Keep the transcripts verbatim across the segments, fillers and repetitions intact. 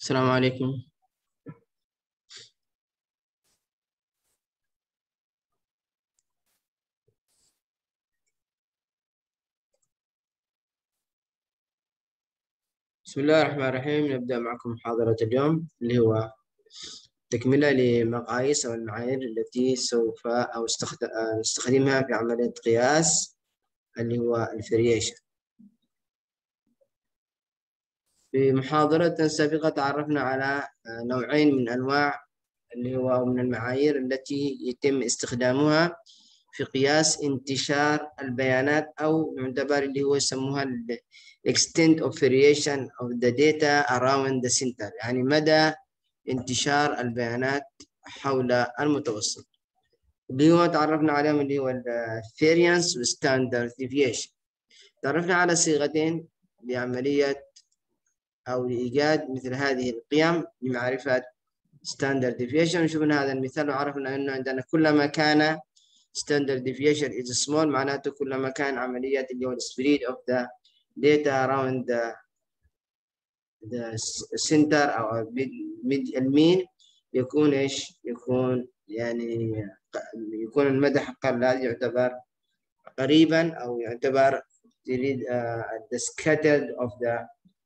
السلام عليكم. بسم الله الرحمن الرحيم. نبدأ معكم محاضرة اليوم اللي هو تكملة لمقاييس أو المعايير التي سوف أو نستخدمها في عملية قياس اللي هو الفرييشن. في محاضرة سابقة تعرفنا على نوعين من أنواع اللي هو من المعايير التي يتم استخدامها في قياس انتشار البيانات أو يعتبر اللي هو يسموها ال extent of variation of the data around the center، يعني مدى انتشار البيانات حول المتوسط. اللي هو تعرفنا عليهم اللي هو ال variance و standard deviation. تعرفنا على صيغتين لعملية أو لإيجاد مثل هذه القيم لمعرفة standard deviation. وشفنا هذا المثال وعرفنا أنه عندنا كلما كان standard deviation is small معناته كلما كان عملية اللي هو spread of the data around the, the center أو المين يكون إيش؟ يكون يعني يكون المدى حق الذي يعتبر قريبا أو يعتبر the scattered of the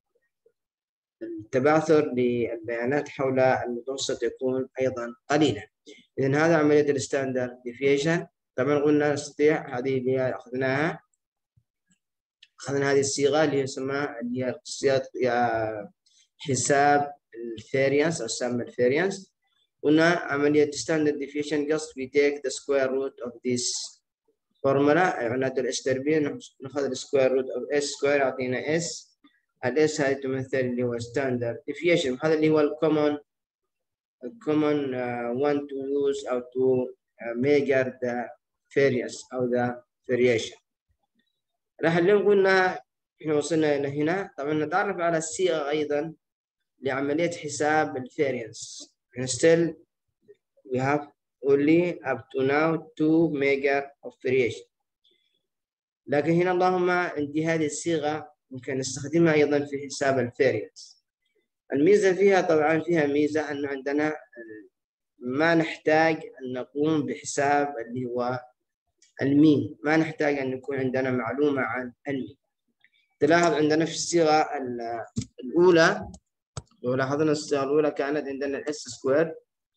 التباثر للبيانات حول المتوسط يكون أيضا قليلا. إذن هذا عملية الستاندرد ديفيشن. طبعا قلنا نستطيع هذه اللي أخذناها أخذنا هذه الصيغة اللي يسمى اللي هي صيغة حساب الفاريانس أو سم الفاريانس. قلنا عملية ستاندرد ديفيشن just we take the square root of this formula يعني الاس تربيع نأخذ السكوير روت of s سكوير يعطينا s. الاس هذه تمثل اللي هو ستاندرد ديفيشن. هذا اللي هو الكومن الكومن one to use أو to measure the variance أو the variation. راح اليوم قلنا احنا وصلنا إلى هنا. طبعا نتعرف على الصيغة أيضا لعملية حساب الفاريانس. Still we have only up to now two measure of variation. لكن هنا اللهم عندي هذه الصيغة ممكن نستخدمها أيضا في حساب الفاريانس. الميزة فيها طبعا فيها ميزة أنه عندنا ما نحتاج أن نقوم بحساب اللي هو المين، ما نحتاج أن يكون عندنا معلومة عن المين. تلاحظ عندنا في الصيغة الأولى لو لاحظنا الصيغة الأولى كانت عندنا الاس سكوير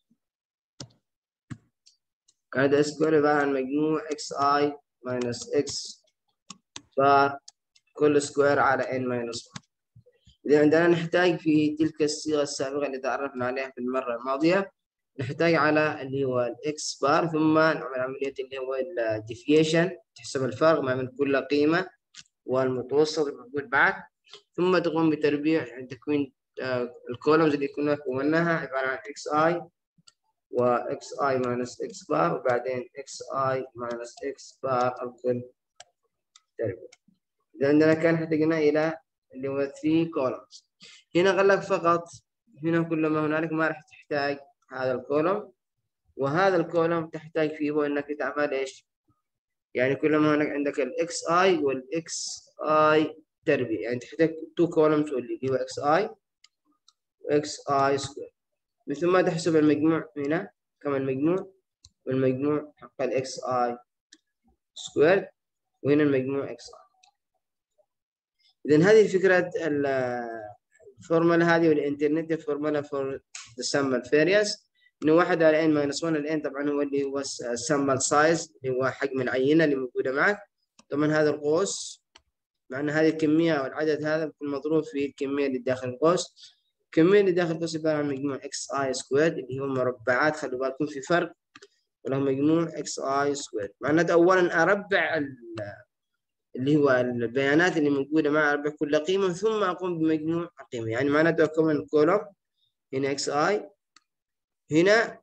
كانت اس سكوير عبارة عن مجموع اكس اي ماينس اكس بار كل سكوير على n ماينس واحد. إذا عندنا نحتاج في تلك الصيغة السابقة اللي تعرفنا عليها في المرة الماضية نحتاج على اللي هو الاكس بار ثم نعمل عملية اللي هو الديفيشن تحسب الفرق ما بين كل قيمة والمتوسط الموجود بعد ثم تقوم بتربيع يعني تكوين الكولومز اللي كنا كوناها عبارة عن اكس اي واكس اي ماينس اكس بار وبعدين اكس اي ماينس اكس بار الكل تربيع. إذا عندنا كان احتاجنا إلى اللي هو ثلاثة columns. هنا قال لك فقط هنا كل ما هنالك ما راح تحتاج هذا الكولوم وهذا الكولوم تحتاج فيه انك تعمل ايش؟ يعني كل ما هناك عندك الاكس اي والاكس اي تربيع يعني تحتاج تو كولومز اللي هو اكس اي واكس اي سكوير. ثم تحسب المجموع هنا كما المجموع والمجموع حق الاكس اي سكوير وهنا المجموع اكس اي. إذن هذه فكرة الفورمولا هذه والإنترنت فورمولا فور ذا سمبل فاريانس إنه واحد على n ماينس واحد ال n طبعا هو اللي هو السمبل سايز اللي هو حجم العينة اللي موجودة معك. طبعا هذا القوس مع أن هذه الكمية أو العدد هذا بيكون مضروب في الكمية اللي داخل القوس. الكمية اللي داخل القوس عبارة عن مجموع اكس اي سكوير اللي هو مربعات خلوا بالكم في فرق وله مجموع اكس اي سكوير. معناته أولا أربع اللي هو البيانات اللي موجودة مع أربع كل قيمة ثم أقوم بمجموع القيمة. يعني معناته أكون الكولوم هنا اكس اي هنا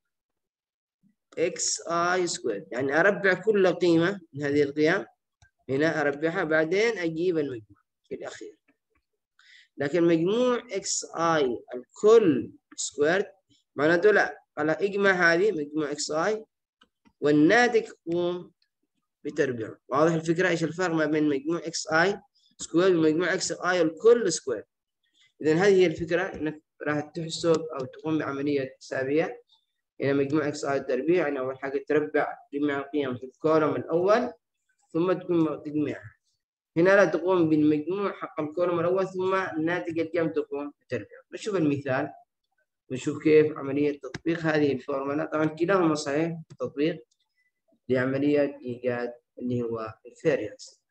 اكس اي سكوير يعني أربع كل قيمة من هذه القيم هنا أربعها بعدين أجيب المجموع في الأخير. لكن مجموع اكس اي الكل سكوير معناته لا على اجمع هذه مجموع اكس اي والناتج قوم بتربيعه. واضح الفكرة؟ ايش الفرق ما بين مجموع اكس اي سكوير ومجموع اكس اي الكل سكوير؟ إذا هذه هي الفكرة، إنك راح تحسب أو تقوم بعملية حسابية إلى مجموع إكس آي تربيع. يعني أول حاجة تربع جميع القيم في الكولوم الأول ثم تكون تجميعها. هنا لا تقوم بالمجموع حق الكولوم الأول ثم الناتج الكم تقوم بتربيع. نشوف المثال ونشوف كيف عملية تطبيق هذه الفورمولا. طبعا كلاهما صحيح تطبيق لعملية إيجاد اللي هو الفاريانس.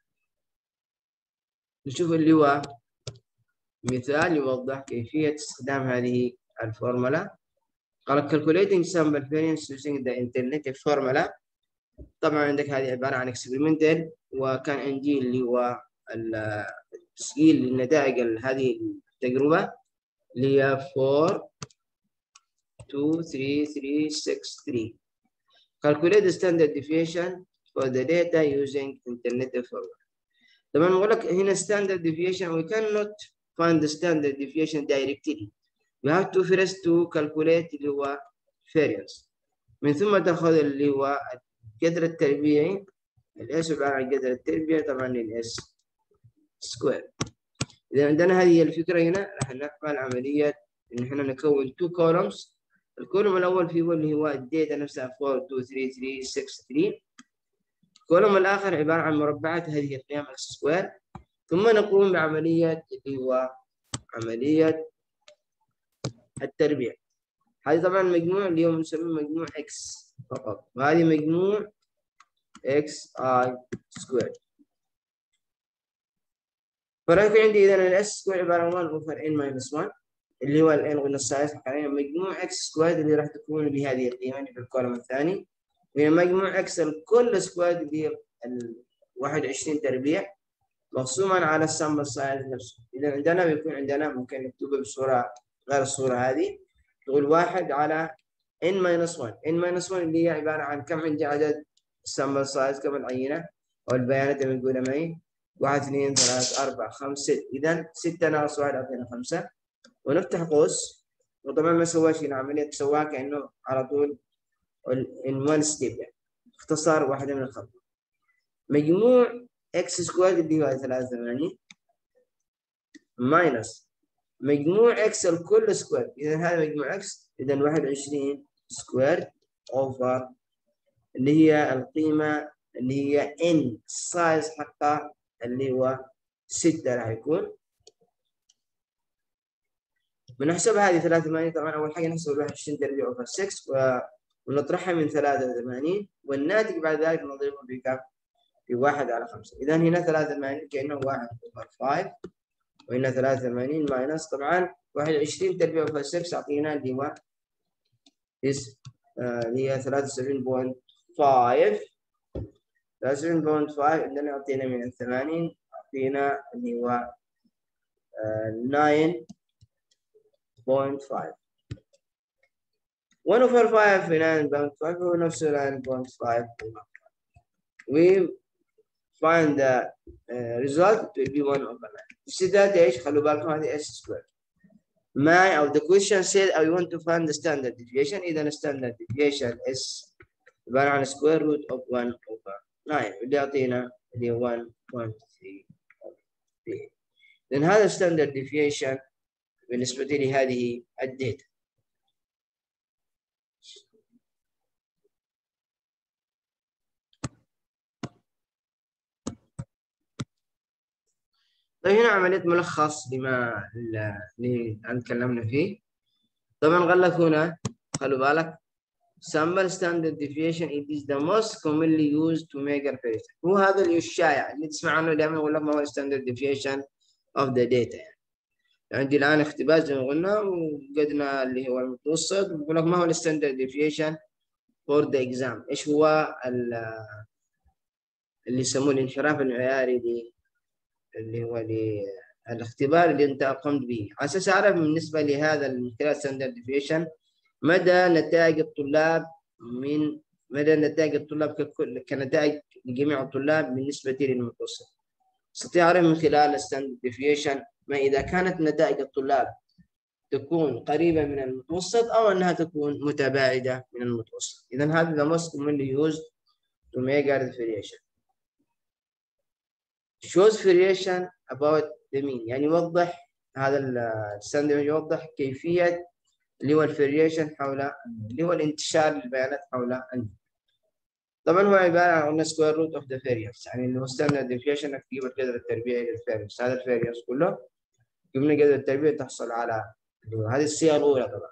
نشوف اللي هو مثال يوضح كيفية استخدام هذه الفورمولا. قال calculating sample variance using the alternative formula. طبعا عندك هذه عبارة عن experimental، وكان عندي اللي هو التسجيل للنتائج هذه التجربة اللي هي four two three three six three. Calculate the standard deviation for the data using alternative formula. طبعا بقول لك هنا standard deviation we cannot find the standard deviation directly. You have to first to calculate اللي هو variance. من ثم تأخذ اللي هو الجذر التربيعي. الاس عبارة عن الجذر التربيعي طبعا للاس سكوير. إذا عندنا هذه الفكرة هنا راح نعمل عملية إن احنا نكون two columns. الكولوم الأول فيه اللي هو الداتا نفسها four two three three six three. الكولوم الآخر عبارة عن مربعات هذه القيم اكس سكوير. ثم نقوم بعملية اللي هو عملية التربيع. هذه طبعا مجموع اللي هو نسميه مجموع اكس فقط، وهذه مجموع اكس اي سكوير. فراح يكون عندي اذا الاس سكوير عباره عن واحد اوفر ان ماينس واحد اللي هو الان قلنا السايز حقنا مجموع اكس سكوير اللي راح تكون بهذه القيمه اللي في الكولوم الثاني، وهي مجموع اكس الكل سكوير اللي هي ال واحد وعشرين تربيع مقسوما على السامبل سايز نفسه. اذا عندنا بيكون عندنا ممكن نكتبه بصوره غير الصوره هذه، تقول واحد على n minus واحد. n minus واحد اللي هي عباره عن كم عندي عدد السامبل سايز، كم العينه او البيانات اللي بنقولها معي واحد اثنين ثلاثة أربعة خمسة ستة. إذا ستة ناقص واحد أعطينا خمسة، ونفتح قوس. وطبعا ما سواش هنا عملية سواها كأنه على طول in one step، يعني اختصار واحدة من الخطوات. مجموع اكس سكوير اللي هو ثلاثة وثمانين ماينس مجموع اكس الكل سكوير. إذا هذا مجموع اكس، إذا واحد وعشرين سكوير أوفر اللي هي القيمة اللي هي n سايز حقها اللي هو ستة راح يكون. بنحسب هذه ثلاثة وثمانين. طبعا أول حاجة نحسب واحد وعشرين تربيع أوفر ستة ونطرحها من ثلاثة وثمانين، والناتج بعد ذلك نضربه بكم؟ في واحد على خمسة. إذا هنا ثلاثة وثمانين كأنه واحد أوفر خمسة، وهنا ثلاثة وثمانين ماينس طبعا واحد وعشرين تربيع أوفر ستة أعطينا اللي هو اللي هي ثلاثة وسبعين فاصلة خمسة. ثلاثة وسبعين فاصلة خمسة عندنا أعطينا من الثمانين أعطينا اللي هو تسعة فاصلة خمسة. واحد over خمسة في تسعة فاصلة خمسة هو نفسه تسعة فاصلة خمسة. we find the uh, result will be one over nine. السداد ايش؟ خلوا بالكم هذه s square. ما أو the question said I want to find the standard deviation. إذا standard deviation is عبارة عن square root of one over nine اللي يعطينا اللي هو واحد فاصلة ثلاثة. لأن هذا standard deviation بالنسبة لي هذه الداتا. طيب هنا عملية ملخص لما اللي تكلمنا فيه. طبعا قال لك هنا خلوا بالك sample standard deviation it is the most commonly used to measure variation. هو هذا اللي الشائع اللي تسمع عنه دائما يقول لك ما هو standard deviation of the data. يعني عندي الآن اختبار زي ما قلنا وقدنا اللي هو المتوسط، بقول لك ما هو الستاندرد ديفيشن فور ذا اكزام. ايش هو اللي يسموه الانحراف المعياري اللي هو الاختبار اللي انت قمت به، على اساس اعرف بالنسبه لهذا من خلال ستاندرد ديفيشن مدى نتائج الطلاب من مدى نتائج الطلاب ككل كنتائج لجميع الطلاب بالنسبه للمتوسط. استطيع اعرف من خلال الستاندرد ديفيشن ما اذا كانت نتائج الطلاب تكون قريبه من المتوسط او انها تكون متباعده من المتوسط. اذا هذا the most commonly used to measure the variation. shows variation about the mean، يعني يوضح هذا الستاندرد يوضح كيفيه اللي هو الفاريشن حول اللي هو الانتشار للبيانات حول النيو. طبعا هو عباره عن سكوير روت اوف ذا فاريانس، يعني اللي هو ستاندرد ديفيشن انك تجيب القدر التربيعي للفاريانس، هذا الفاريانس كله جبنا قدر التربيعي تحصل على هذه الصيغه الاولى. طبعا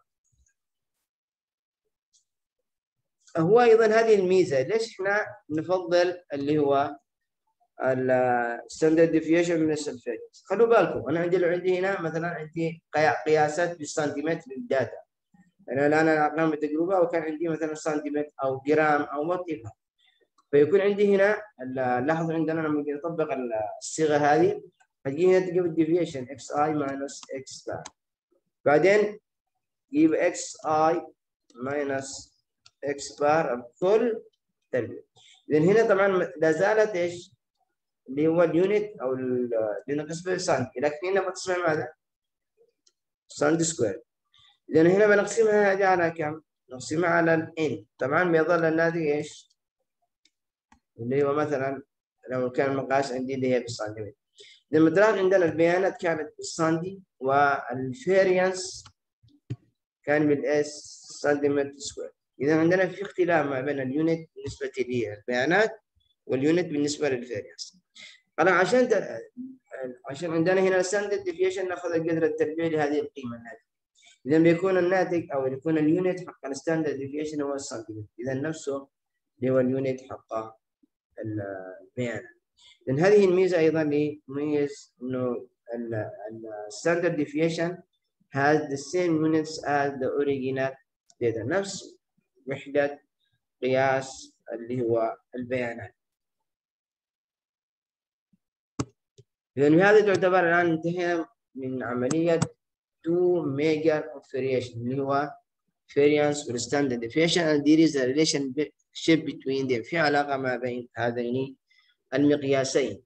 هو ايضا هذه الميزه، ليش احنا نفضل اللي هو الستاندرد ديفيشن من الفاريانس؟ خلوا بالكم انا عندي لو عندي هنا مثلا عندي قياسات بالسنتيمتر للداتا، انا الان الارقام التجربه وكان عندي مثلا سنتيمتر او جرام او وات ايفر، فيكون عندي هنا لاحظوا عندنا لما نجي نطبق الصيغه هذه هتجي هنا تجيب الديفيشن اكس اي ماينس اكس بار، بعدين تجيب اكس اي ماينس اكس بار بكل تربيع. اذا هنا طبعا لا زالت ايش؟ اللي هو اليونت او اليونت نسبه سنتي، لكن هنا بتصبح ماذا؟ سنتي سكوير. اذا هنا بنقسمها هذه على كم؟ نقسمها على الان، طبعا بيظل الناتج ايش؟ اللي هو مثلا لو كان المقاس عندي اللي هي بالسنتيمتر. لما تلاحظ عندنا البيانات كانت بالسنتي والفاريانس كان بالاس سنتيمتر سكوير، اذا عندنا في اختلاف ما بين اليونت بالنسبه للبيانات واليونت بالنسبه للفاريانس. انا عشان ت... عشان عندنا هنا الستاندرد ديفيشن ناخذ القدر التربيعي لهذه القيمه الناتجه، اذا بيكون الناتج او يكون اليونت حق الستاندرد ديفيشن هو السنتيمتر، اذا نفسه اللي هو اليونت حق البيانات. لان هذه الميزه ايضا اللي تميز انه الستاندرد ديفيشن has the same units as the original data، نفس وحده قياس اللي هو البيانات. إذا بهذا تعتبر الآن انتهينا من عملية two measure of variation اللي هو variance وال standard deviation and there is a relationship between them، في علاقة ما بين هذين المقياسين.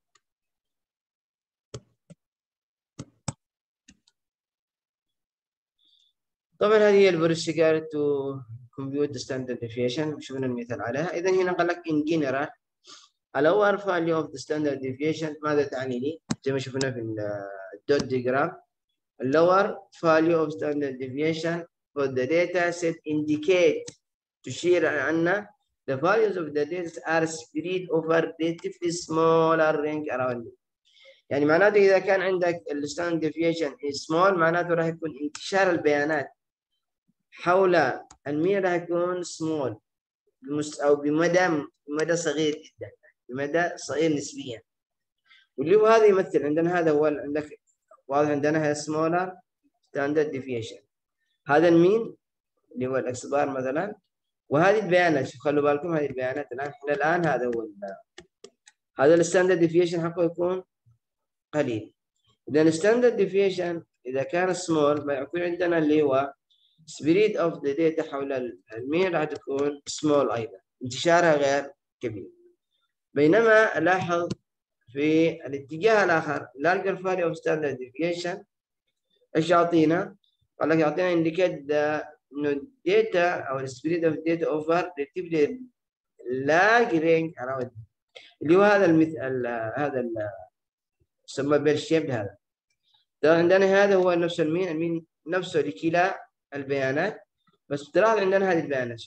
طبعا هذه هي البروسيجر to compute the standard deviation، شفنا المثال عليها. إذا هنا قال لك in general lower value of the standard deviation ماذا تعني لي؟ زي ما شفنا في الدوت ديجرام، lower value of standard deviation for the data set indicate تشير أن the values of the data are spread over relatively smaller range around it. يعني معناته إذا كان عندك ال standard deviation is small معناته راح يكون انتشار البيانات حول المية راح يكون small أو بمدى بمدى صغير جدا، بمدى صغير نسبيا، واللي هو هذا يمثل عندنا هذا هو عندك واضح عندنا هي smaller standard deviation، هذا المين اللي هو الاكس بار مثلا، وهذه البيانات شوف خلوا بالكم هذه البيانات الان احنا الان هذا هو هذا الستاندرد ديفيشن حقه يكون قليل. اذا الستاندرد ديفيشن اذا كان سمول ما يكون عندنا اللي هو سبريد اوف ذا داتا حول المين راح تكون سمول ايضا، انتشارها غير كبير. بينما الاحظ في الاتجاه الاخر larger value of standard deviation ايش يعطينا؟ قال لك يعطينا indicate the انه الداتا او السبريد اوف داتا اوفر relatively large range around اللي هو هذا المثال هذا يسمى بيل شيب. هذا ده عندنا هذا هو نفس المين المين نفسه لكلا البيانات، بس تلاحظ عندنا هذه البيانات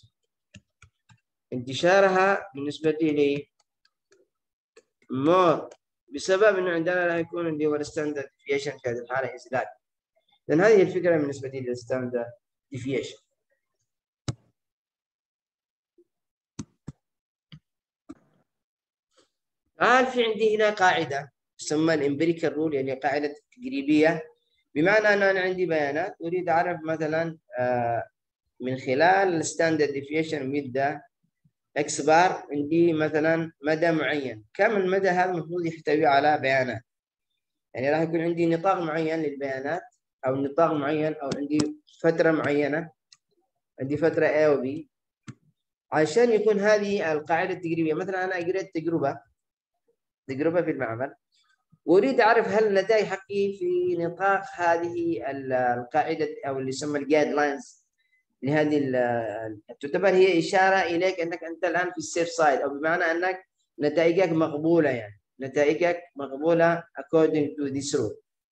انتشارها بالنسبة لي مور بسبب انه عندنا راح يكون اللي هو الستاندرد ديفيشن في هذه الحالة ازداد. لأن هذه الفكرة بالنسبة لي للستاندرد ديفيشن. الآن في عندي هنا قاعدة تسمى الامبيريكال رول، يعني قاعدة تجريبية، بمعنى أن أنا عندي بيانات أريد أعرف مثلا من خلال الستاندرد ديفيشن with اكس بار عندي مثلا مدى معين، كم المدى هذا المفروض يحتوي على بيانات، يعني راح يكون عندي نطاق معين للبيانات أو نطاق معين أو عندي فترة معينة، عندي فترة A و B، عشان يكون هذه القاعدة التجريبية. مثلا أنا أجريت تجربة تجربة في المعمل وأريد أعرف هل النتائج حقي في نطاق هذه القاعدة أو اللي يسمى الجايد لاينز لهذه تعتبر هي إشارة إليك أنك أنت الآن في السيف سايد، أو بمعنى أنك نتائجك مقبولة، يعني نتائجك مقبولة according to this rule.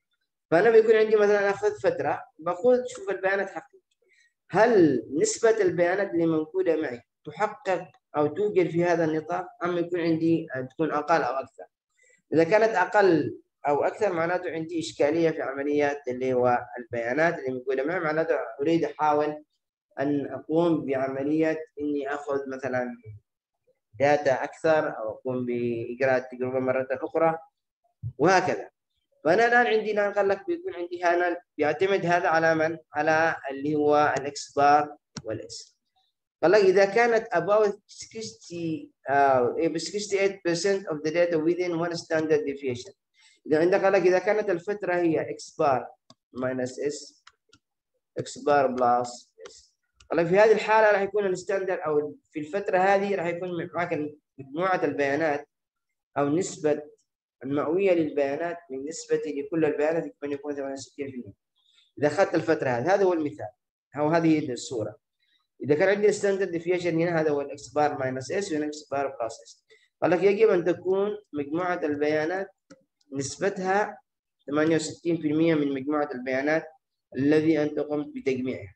فانا بيكون عندي مثلا اخذ فتره باخذ شوف البيانات حقي، هل نسبه البيانات اللي موجوده معي تحقق او توجد في هذا النطاق ام يكون عندي تكون اقل او اكثر. اذا كانت اقل او اكثر معناته عندي اشكاليه في عمليات اللي هو البيانات اللي موجوده معي، معناته اريد احاول ان اقوم بعمليه اني اخذ مثلا داتا اكثر او اقوم باجراء التجربه مره اخرى وهكذا. فانا الان عندي الان قال لك بيكون عندي هنا بيعتمد هذا على من؟ على اللي هو الاكس بار والاس. قال لك اذا كانت about sixty uh, sixty-eight percent of the data within one standard deviation. اذا عندك قال لك اذا كانت الفتره هي اكس بار minus اس اكس بار بلس اس، قال لك في هذه الحاله راح يكون الستاندرد او في الفتره هذه راح يكون معك مجموعه البيانات او نسبه المئويه للبيانات بالنسبه لكل البيانات يمكن يكون ثمانية وستين بالمئة. اذا اخذت الفتره هذه، هذا هو المثال او هذه الصوره. اذا كان عندي ستاندرد ديفيشن هنا هذا هو الاكس بار ماينس اس وهنا اكس بار بلس اس، قال لك يجب ان تكون مجموعه البيانات نسبتها ثمانية وستين بالمئة من مجموعه البيانات الذي انت قمت بتجميعها.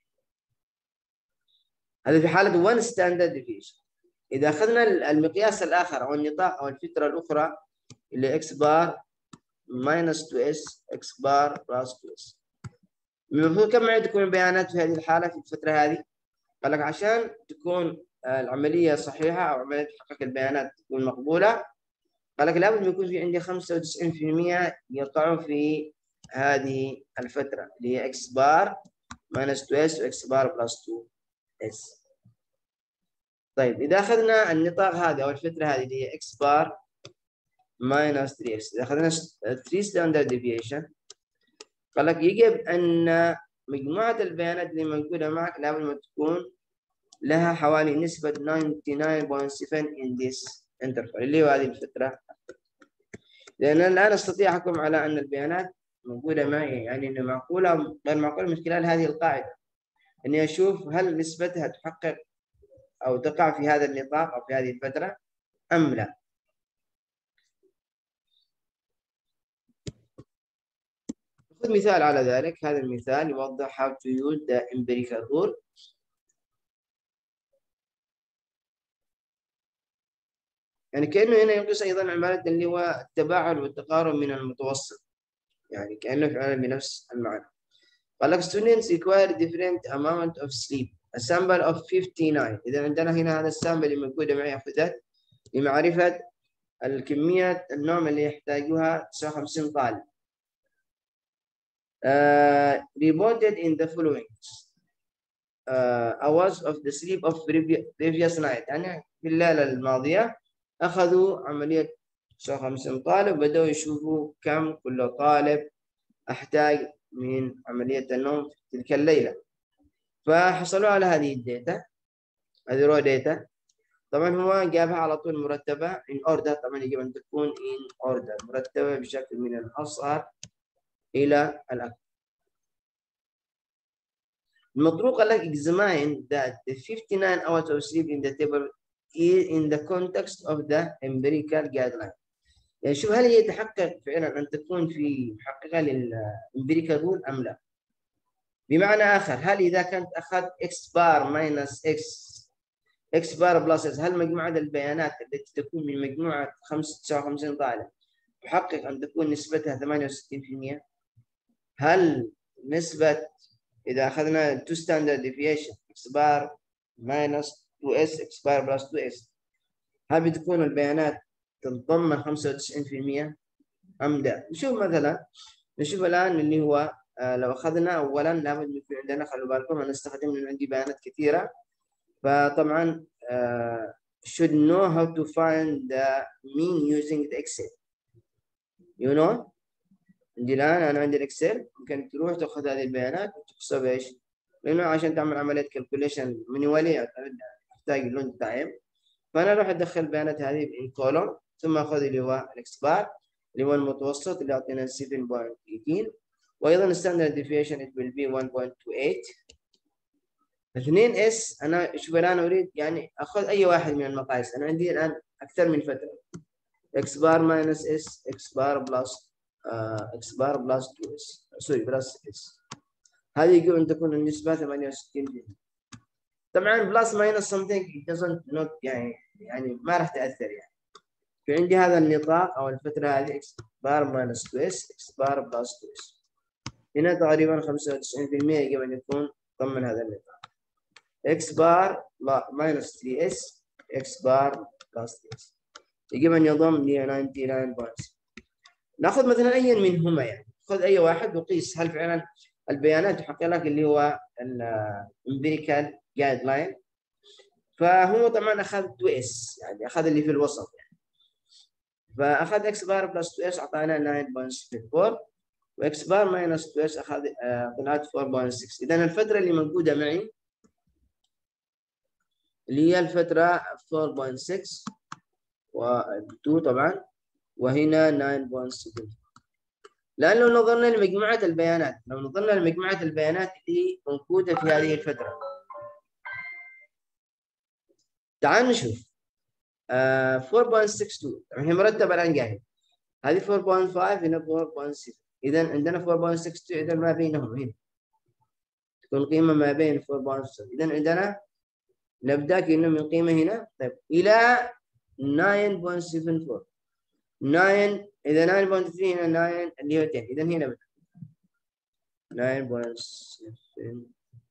هذا في حاله وان ستاندرد ديفيشن. اذا اخذنا المقياس الاخر او النطاق او الفتره الاخرى اللي اكس بار ماينس تو اس اكس بار بلس تو اس، المفروض كم عدد تكون البيانات في هذه الحاله في الفتره هذه؟ قال لك عشان تكون العمليه صحيحه او عمليه تحقق البيانات تكون مقبوله، قال لك لابد يكون في عندي خمسة وتسعين بالمئة يقعوا في هذه الفتره اللي هي اكس بار ماينس تو اس واكس بار بلس تو اس. طيب اذا اخذنا النطاق هذا او الفتره هذه اللي هي اكس بار ماينس ثري اس، اذا اخذنا ثري ستاندرد ديفيشن، قال لك يجب ان مجموعه البيانات اللي موجوده معك لابد تكون لها حوالي نسبه تسعة وتسعين فاصلة سبعة in this interval اللي هو هذه الفتره. لان الان استطيع احكم على ان البيانات موجوده معي يعني انها معقوله غير معقوله من خلال هذه القاعده، اني اشوف هل نسبتها تحقق او تقع في هذا النطاق او في هذه الفتره ام لا. خذ مثال على ذلك. هذا المثال يوضح how to use the empirical rule. يعني كأنه هنا ينقص أيضا عمالة اللي هو التباعد والتقارب من المتوسط، يعني كأنه فعلا بنفس المعنى. قال لك students require different amount of sleep a sample of fifty-nine. إذا عندنا هنا هذا السامبل اللي موجودة معي أخذت لمعرفة الكمية النوم اللي يحتاجها تسعة وخمسين طالب. Uh, reported in the following uh, hours of the sleep of previous night. يعني في الليلة الماضية أخذوا عملية تسعة وخمسين طالب بدأوا يشوفوا كم كل طالب أحتاج من عملية النوم في تلك الليلة، فحصلوا على هذه الداتا، هذه رو داتا. طبعا هو جابها على طول مرتبة in order، طبعا يجب أن تكون in order مرتبة بشكل من الأصغر إلى الأكبر. المطلوب قال لك examine that the fifty-nine hours of sleep in the table is in the context of the empirical guideline. يعني شوف هل هي تحقق فعلا ان تكون في محققه للامبيريكال رول ام لا؟ بمعنى اخر، هل اذا كانت اخذت اكس بار ماينس اكس اكس بار بلس اس، هل مجموعه البيانات التي تكون من مجموعه تسعة وخمسين طالب تحقق ان تكون نسبتها ثمانية وستين بالمئة؟ هل نسبه اذا اخذنا تو ستاندرد ديفيشن اكس بار ماينس تو اس اكس بار بلس تو اس، هل بتكون البيانات تتضمن خمسة وتسعين بالمئة ام لا؟ نشوف مثلا، نشوف الان اللي هو آه لو اخذنا اولا لابد يكون عندنا، خلوا بالكم انا استخدم لان عندي بيانات كثيره، فطبعا آه should know how to find the mean using the excel. you know عندي الان انا عندي الاكسل، ممكن تروح تاخذ هذه البيانات وتحسب ايش؟ لانه عشان تعمل عمليه كالكوليشن مانيوالي تحتاج لون تايم، فانا اروح ادخل البيانات هذه ان كولوم ثم اخذ اللي هو الاكس بار اللي هو المتوسط اللي يعطينا سبعة فاصلة ثمانية عشر، وايضا ستاندرد ديفيشن it will be واحد فاصلة اثنين وعشرين. اثنين اس انا شوف الان اريد يعني اخذ اي واحد من المقاييس، انا عندي الان اكثر من فتره اكس بار ماينس اس اكس بار بلس اكس بار بلس تو اس سوري بلس اس. هذه يجب ان تكون النسبه ثمانية وستين بالمئة. طبعا بلس ماينس something it doesn't not يعني يعني ما راح تاثر يعني. في عندي هذا النطاق او الفتره هذه اكس بار ماينس تو اس اكس بار بلس تو اس. هنا تقريبا خمسة وتسعين بالمئة يجب ان يكون ضمن هذا النطاق. اكس بار ماينس تي اس اكس بار بلس تي اس يجب ان يضم ل تسعة وتسعين بالمئة. ناخذ مثلا اي منهما يعني خذ اي واحد وقيس هل فعلا البيانات تحقق لك اللي هو الامبيريكال جايد لاين. فهو طبعا اخذ تو اس يعني اخذ اللي في الوسط يعني. فاخذ اكس بار بلس تو اس اعطانا تسعة فاصلة ستة أربعة واكس بار ماينس تو اس اخذ طلعت أربعة فاصلة ستة. اذا الفتره اللي موجوده معي اللي هي الفتره أربعة فاصلة ستة و2 طبعا وهنا تسعة فاصلة سبعة. لأن لو نظرنا لمجموعة البيانات لو نظرنا لمجموعة البيانات اللي موجودة في هذه الفترة تعال نشوف آه أربعة فاصلة ستة اثنين طبعا هي مرتبة الآن جاهزة. هذه أربعة فاصلة خمسة هنا أربعة فاصلة ستة. إذا عندنا أربعة فاصلة ستة اثنين إذا ما بينهم هنا تكون قيمة ما بين أربعة فاصلة ستة. إذا عندنا نبدأ كأنه من قيمة هنا طيب إلى تسعة فاصلة سبعة أربعة تسعة. إذا تسعة فاصلة ثلاثة هنا تسعة اللي هو عشرة. إذا هنا تسعة فاصلة سبعة.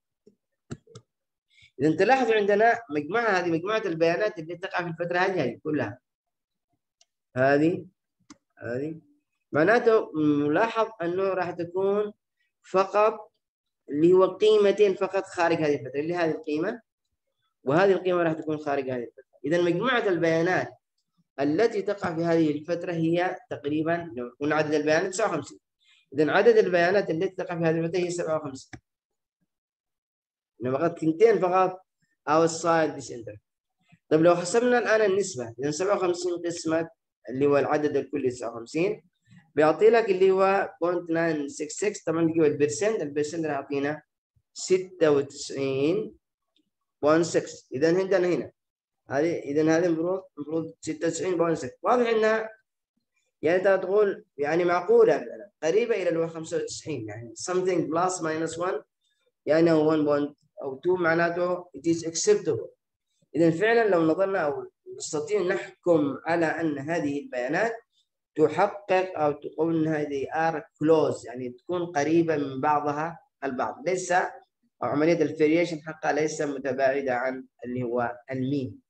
إذا تلاحظوا عندنا مجموعة هذه مجموعة البيانات اللي تقع في الفترة هذه هذه كلها هذه هذه معناته ملاحظ أنه راح تكون فقط اللي هو قيمتين فقط خارج هذه الفترة اللي هذه القيمة وهذه القيمة راح تكون خارج هذه الفترة. إذا مجموعة البيانات التي تقع في هذه الفترة هي تقريبا لو قلنا عدد البيانات تسعة وخمسين. إذا عدد البيانات التي تقع في هذه الفترة هي سبعة وخمسين. إنما فقط كنتين فقط outside this interval. طيب لو حسبنا الآن النسبة إذا سبعة وخمسين قسمة اللي هو العدد الكلي تسعة وخمسين بيعطي لك اللي هو صفر فاصلة تسعمية وستة وستين. طبعا بيجيب البرسنت البرسنت راح يعطينا ستة وتسعين فاصلة ستة. إذا عندنا هنا هذه إذا هذه المفروض المفروض ستة وتسعين فاصلة ستة. واضح إنها يعني تقول يعني معقولة قريبة إلى ال خمسة وتسعين يعني something plus minus one يعني واحد أو اثنين معناته it is acceptable. إذا فعلا لو نظرنا أو نستطيع نحكم على أن هذه البيانات تحقق أو تقول أن هذه are close يعني تكون قريبة من بعضها البعض ليس أو عملية الفاريشن حقها ليس متباعدة عن اللي هو المين.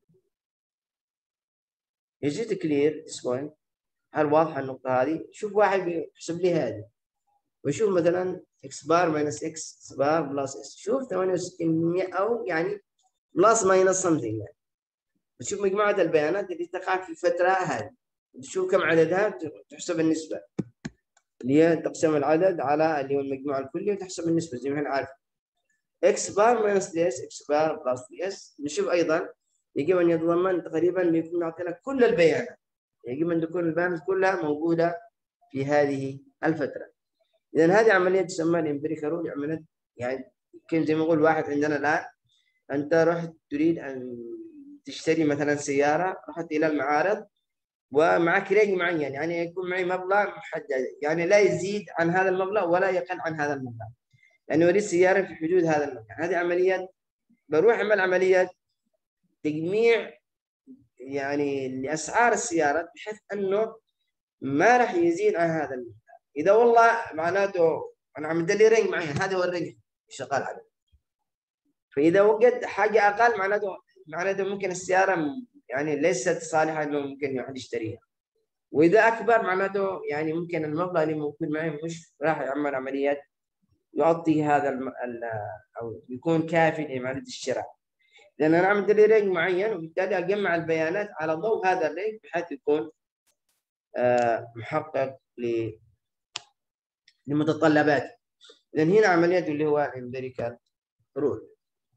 Is it clear this point؟ هل واضحة النقطة هذه؟ شوف واحد بيحسب لي هذه وشوف مثلا x بار minus x بار بلس s شوف ثمانية وستين بالمئة أو يعني بلس ماينس something يعني. تشوف مجموعة البيانات اللي تقع في الفترة هذه تشوف كم عددها تحسب النسبة اللي هي تقسم العدد على اللي هو المجموع الكلي وتحسب النسبة زي ما احنا عارفين. x بار minus ds x بار بلس ds نشوف أيضا يجب أن يتضمن تقريبا يكون يعطينا كل البيانات يجب أن تكون البيانات كلها موجودة في هذه الفترة. إذا هذه عملية تسمى الامبيريكال رول عملية يعني يمكن زي ما نقول واحد عندنا الآن أنت رحت تريد أن تشتري مثلا سيارة رحت إلى المعارض ومعك رينج معين يعني يكون معي مبلغ محدد يعني لا يزيد عن هذا المبلغ ولا يقل عن هذا المبلغ يعني أريد سيارة في حدود هذا المبلغ. هذه عملية بروح أعمل عملية تجميع يعني لأسعار السيارات بحيث أنه ما راح يزيد عن هذا المبلغ. إذا والله معناته أنا عم لي رينج معين هذا هو الرينج شغال عليه. فإذا وجد حاجة أقل معناته معناته ممكن السيارة يعني ليست صالحة إنه ممكن واحد يشتريها. وإذا أكبر معناته يعني ممكن المبلغ اللي موجود معي مش راح يعمل عمليات يغطي هذا الم... أو يكون كافي لعملية الشراء. لأن أنا عملت لي رينج معين وبالتالي أجمع البيانات على ضوء هذا الرينج بحيث يكون آه محقق ل... لمتطلباتي. لأن هنا عملية اللي هو الامبيريكال رول.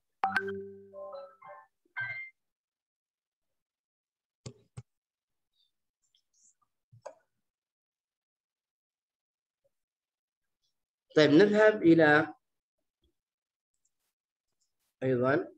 طيب نذهب إلى أيضا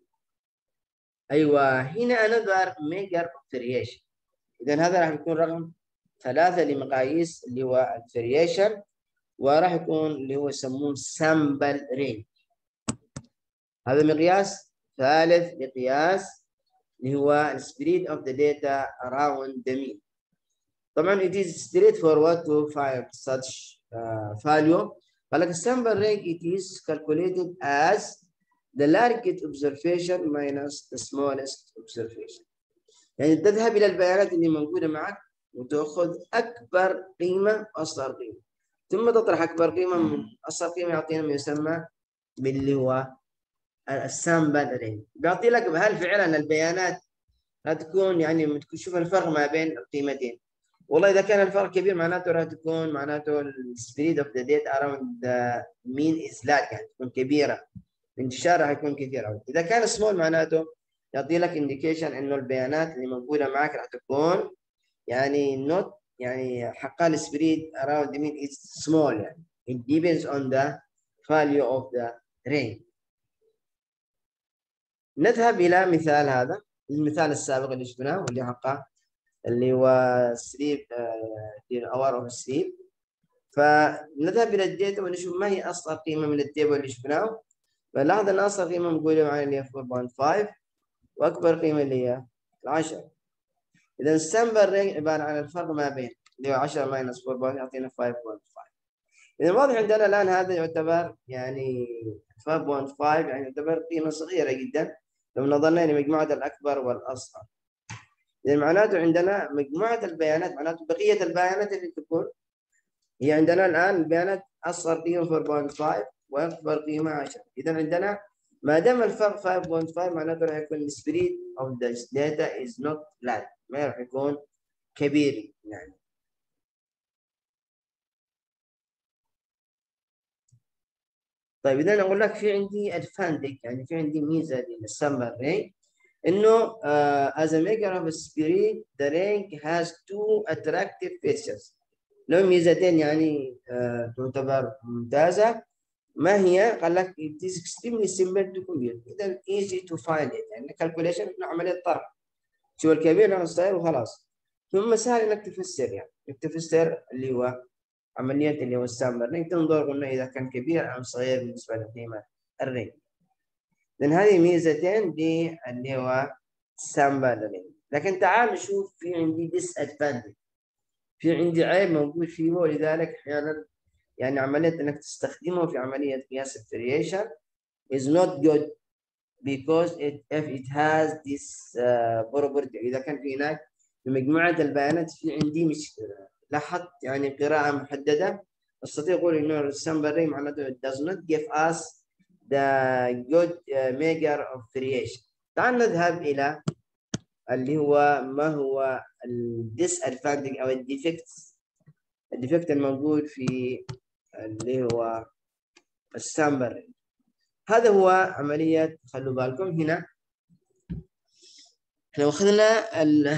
أيوة هنا another major variation. إذا هذا راح يكون رقم ثلاثة لمقاييس اللي هو الفاريشن، وراح يكون اللي هو يسموه سامبل رينج. هذا مقياس ثالث لقياس اللي هو speed of the data around the mean. طبعا it is straightforward to find such uh, value. قال لك sample range it is calculated as the largest observation minus the smallest observation. يعني تذهب إلى البيانات اللي موجودة معك وتأخذ أكبر قيمة وأصغر قيمة، ثم تطرح أكبر قيمة من أصغر قيمة، يعطينا ما يسمى باللي هو السامبل رينج. بيعطي لك هل فعلا البيانات هتكون يعني تشوف الفرق ما بين القيمتين. والله إذا كان الفرق كبير معناته راح تكون معناته السبريد اوف ذا data around the mean is large، يعني تكون كبيرة، الانتشار راح يكون كثير. إذا كان سمول معناته يعطي لك انديكيشن إنه البيانات اللي موجودة معك راح تكون يعني not يعني حقها السبريد around the mean is small، يعني it depends on the value of the range. نذهب إلى مثال، هذا المثال السابق اللي شفناه واللي حقه اللي هو سليب اور اوف سليب. فنذهب إلى الداتا ونشوف ما هي أصغر قيمة من التيبل اللي شفناه. فلاحظ أن أصغر قيمة موجودة معنا اللي هي أربعة فاصلة خمسة، وأكبر قيمة اللي هي عشرة. إذا السامبل رينج عبارة عن الفرق ما بين اللي هو عشرة ماينس أربعة يعطينا خمسة فاصلة خمسة. إذا واضح عندنا الآن هذا يعتبر يعني خمسة فاصلة خمسة يعني يعتبر قيمة صغيرة جدا لو نظرنا لمجموعة الأكبر والأصغر. إذا معناته عندنا مجموعة البيانات، معناته بقية البيانات اللي تكون هي عندنا الآن البيانات أصغر قيمة أربعة فاصلة خمسة وأكبر قيمة عشرة. إذا عندنا ما دام الفرق خمسة فاصلة خمسة معناته راح يكون السبريد of the data is not large، ما راح يكون كبير يعني. طيب إذا أقول لك في عندي advantage، يعني في عندي ميزة للسامبل رينج، إنه uh, as a measure of speed the range has two attractive features. له ميزتين يعني uh, تعتبر ممتازة. ما هي؟ قال لك it is extremely simple to compute، إذا easy to find it، يعني calculation إنه عملية طرح، شو الكبير على الصغير وخلاص. ثم سهل إنك تفسر، يعني إنك تفسر اللي هو عملية اللي هو السامبل رينج، تنظر قلنا إذا كان كبير أم صغير بالنسبة لقيمة الرينج. لأن هذه ميزتين اللي هو سامبل رينج. لكن تعال نشوف في عندي ديس ادفانتج، في عندي عيب موجود فيه، ولذلك أحيانا يعني عملية إنك تستخدمه في عملية قياس الفاريشن is not good because it if it has this uh, property. إذا كان في هناك في مجموعة البيانات في عندي مش لاحظت يعني قراءة محددة، أستطيع أقول إنه السامبل رينج معناته it does not give us the good uh, measure of variation. تعال نذهب إلى اللي هو ما هو ال disadvantage أو الديفكتس، الديفكت الموجود في اللي هو السامبل رينج. هذا هو عملية، خلوا بالكم هنا لو أخذنا ال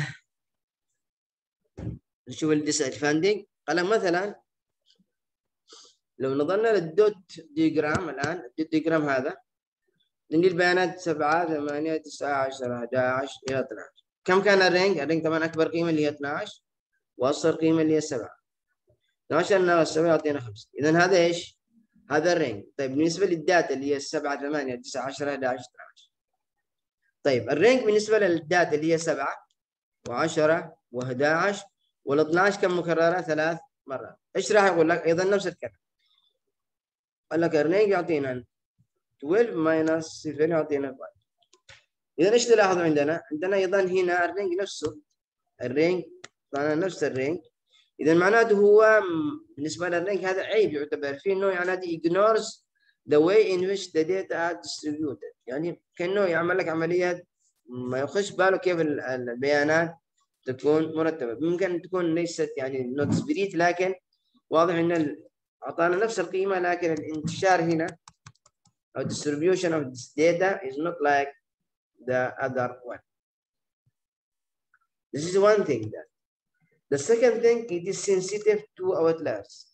نشوف ال disadvantage. قال مثلا لو نظرنا للدوت ديجرام الآن، الدوت ديجرام هذا عندي البيانات سبعة ثمانية تسعة عشرة أحد عشر إلى اثنا عشر. كم كان الرينج؟ الرينج طبعا أكبر قيمة اللي هي اثنا عشر وأصغر قيمة اللي هي سبعة. اثنا عشر ناقص سبعة يعطينا خمسة. إذا هذا إيش؟ هذا الرينج. طيب بالنسبة للداتا اللي هي سبعة ثمانية تسعة عشرة أحد عشر اثنا عشر. طيب الرينج بالنسبة للداتا اللي هي سبعة و10 و11 وال اثنا عشر كم مكررة؟ ثلاث مرات. إيش راح يقول لك؟ أيضا نفس الكلام. قال لك الرينج يعطينا اثنا عشر ماينس صفر يعطينا خمسة. إذا إيش تلاحظوا عندنا؟ عندنا أيضا هنا الرينج نفسه، الرينج طبعا نفس الرينج. إذا معناته هو بالنسبة للرينج هذا عيب يعتبر فيه، إنه يعني هذا ignores the way in which the data are distributed، يعني كأنه يعمل لك عملية ما يخش باله كيف البيانات تكون مرتبة. ممكن تكون ليست يعني not speed، لكن واضح إن أعطانا نفس القيمة، لكن الانتشار هنا أو distribution of this data is not like the other one. This is one thing. That the second thing, it is sensitive to outliers.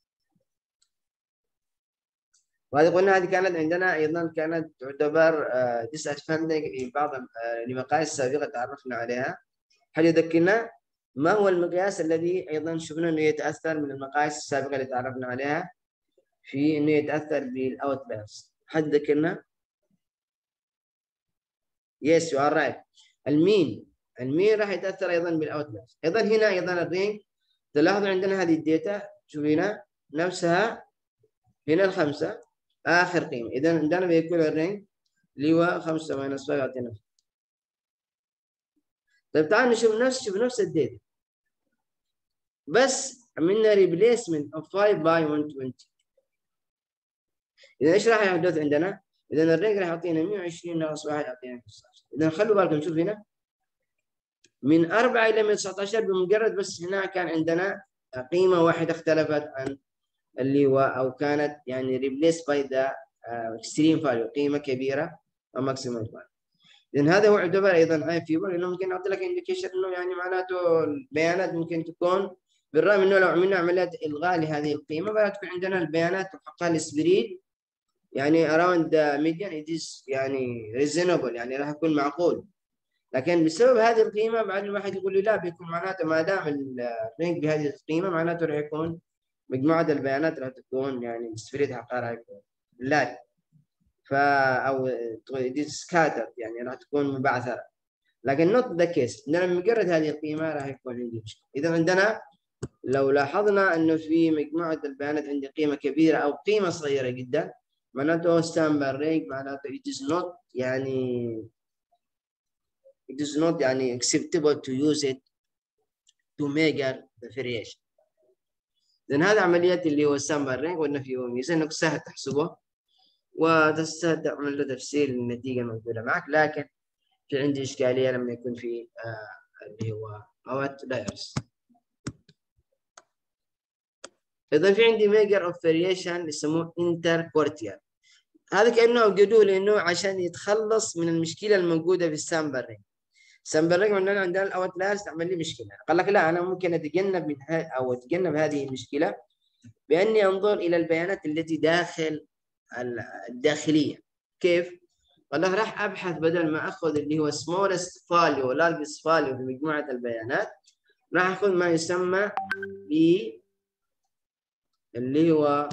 وهذه قلنا هذه كانت عندنا أيضا كانت تعتبر disadvantage في بعض المقاييس السابقة تعرفنا عليها. هل يذكرنا؟ ما هو المقياس الذي أيضا شفنا أنه يتأثر من المقاييس السابقة اللي تعرفنا عليها في أنه يتأثر بالأوتلايرز؟ حد ذكرنا؟ يس يو ار رايت. المين المين راح يتأثر أيضا بالأوتلايرز. أيضا هنا أيضا الرينج، تلاحظوا عندنا هذه الداتا، شوف هنا نفسها، هنا الخمسة آخر قيمة، إذا عندنا بيكون الرينج اللي هو خمسة ماينس خمسة يعطينا. طيب تعال نشوف نفس شوف نفس الداتا، بس عملنا ريبليسمنت اوف خمسة باي مية وعشرين. اذا ايش راح يحدث عندنا؟ اذا الرينج راح يعطينا مية وعشرين ناقص واحد يعطينا خمسة عشر. اذا خلوا بالكم شوف هنا من أربعة الى مية وتسعة عشر بمجرد بس هنا كان عندنا قيمه واحده اختلفت عن اللي هو او كانت يعني ريبليس باي ذا اكستريم فاليو، قيمه كبيره او ماكسيمم فاليو. لان هذا هو يعتبر ايضا اي فيبر، لانه ممكن يعطي لك انديكيشن انه يعني معناته البيانات ممكن تكون بالرغم انه لو عملنا عمليات الغاء لهذه القيمه فلا تكون عندنا البيانات وحقها السبريد يعني around the median it is يعني reasonable، يعني راح يكون معقول. لكن بسبب هذه القيمه بعد الواحد يقول لي لا، بيكون معناته ما دام الرينج بهذه القيمه معناته راح يكون مجموعه البيانات راح تكون يعني السبريد حقها راح يكون لا، ف او سكاتر يعني راح تكون مبعثره. لكن نوت ذا كيس، عندنا مجرد هذه القيمه راح يكون عندي مشكله. اذا عندنا لو لاحظنا انه في مجموعه البيانات عندي قيمه كبيره او قيمه صغيره جدا، معناته ستامبر رينج معناته it is not يعني it is not يعني acceptable to use it to measure the variation. لان هذا عمليات اللي هو ستامبر رينج والنفي والميزه انك سهل تحسبه وتستهدف تعمل له تفسير للنتيجه الموجوده معك، لكن في عندي اشكاليه لما يكون في آه اللي هو outliers. ايضا في عندي ميجر اوف فاريشن يسموه انتر كوارتير، هذا كانه اوجدوه لانه عشان يتخلص من المشكله الموجوده في السامبل رينج. السامبل رينج عندنا عندنا الاوتلايرز تعمل لي مشكله، قال لك لا انا ممكن اتجنب من او اتجنب هذه المشكله باني انظر الى البيانات التي داخل الداخليه. كيف؟ قال لك راح ابحث بدل ما اخذ اللي هو smallest value و largest value في مجموعه البيانات، راح اخذ ما يسمى ب اللي هو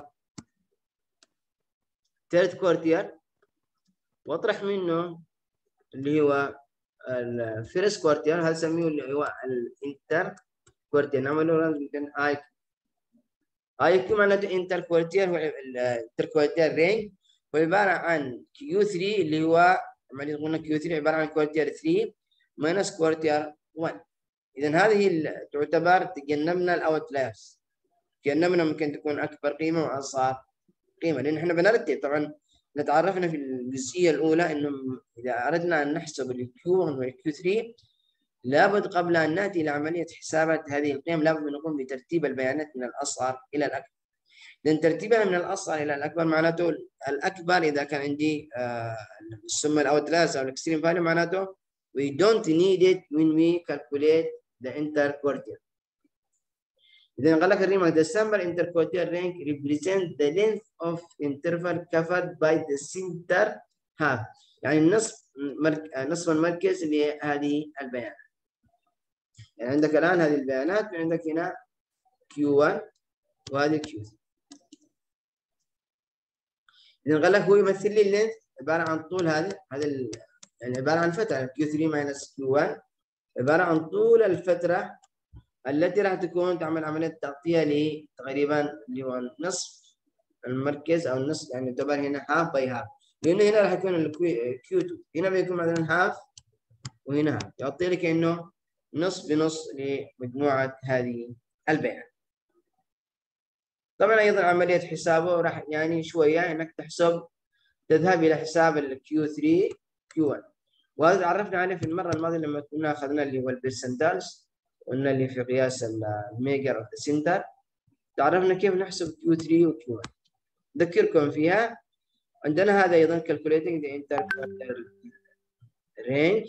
ثيرد كوارتير واطرح منه اللي هو الفيرست كوارتير، هذا نسميه اللي هو الانتر كوارتير، نعمله رمز مثلا اي اي كيو معناته انتر كوارتير. هو الانتر كوارتير رينج هو عباره عن كيو ثلاثة اللي هو عمليه قلنا كيو ثلاثة عباره عن كوارتير ثلاثة ماينس كوارتير واحد. اذا هذه تعتبر تجنبنا الاوتلايرز، تجنبنا ممكن تكون اكبر قيمه واصغر قيمه، لان احنا بنرتب طبعا. نتعرفنا في الجزئيه الاولى انه اذا اردنا ان نحسب الكيو واحد والكيو ثلاثة لابد قبل ان ناتي الى عمليه حسابات هذه القيم لابد ان نقوم بترتيب البيانات من الاصغر الى الاكبر. لان ترتيبها من الاصغر الى الاكبر معناته الاكبر اذا كان عندي يسمى الاوتلايرز او الاكستريم فاليو معناته we don't need it when we calculate the interquartile. إذا قال لك الريمارك the sample interquartile range represent the length of interval covered by the center half، يعني النصف نصف المركز لهذه البيانات. يعني عندك الآن هذه البيانات وعندك هنا كيو واحد وهذه كيو ثلاثة. إذا قال لك هو يمثل لي اللينث عبارة عن طول هذه هذا يعني عبارة عن فترة كيو ثلاثة ماينس كيو واحد عبارة عن طول الفترة التي راح تكون تعمل عملية تغطية لتقريبا اللي هو نصف المركز أو النصف، يعني يعتبر هنا هاف باي هاف، لأنه هنا راح يكون الكيو اثنين هنا بيكون مثلا هاف وهنا هاف، يعطي لك إنه نصف بنص لمجموعة هذه البيانات. طبعا أيضا عملية حسابه راح يعني شوية إنك تحسب تذهب إلى حساب الكيو ثلاثة كيو واحد، وهذا تعرفنا عليه في المرة الماضية لما كنا أخذنا اللي هو البرسنتالز، قلنا اللي في قياس الميجر اوف ذا سنتر، تعرفنا كيف نحسب كيو ثلاثة وكيو واحد. أذكركم فيها عندنا هذا أيضا calculating the interquartile range.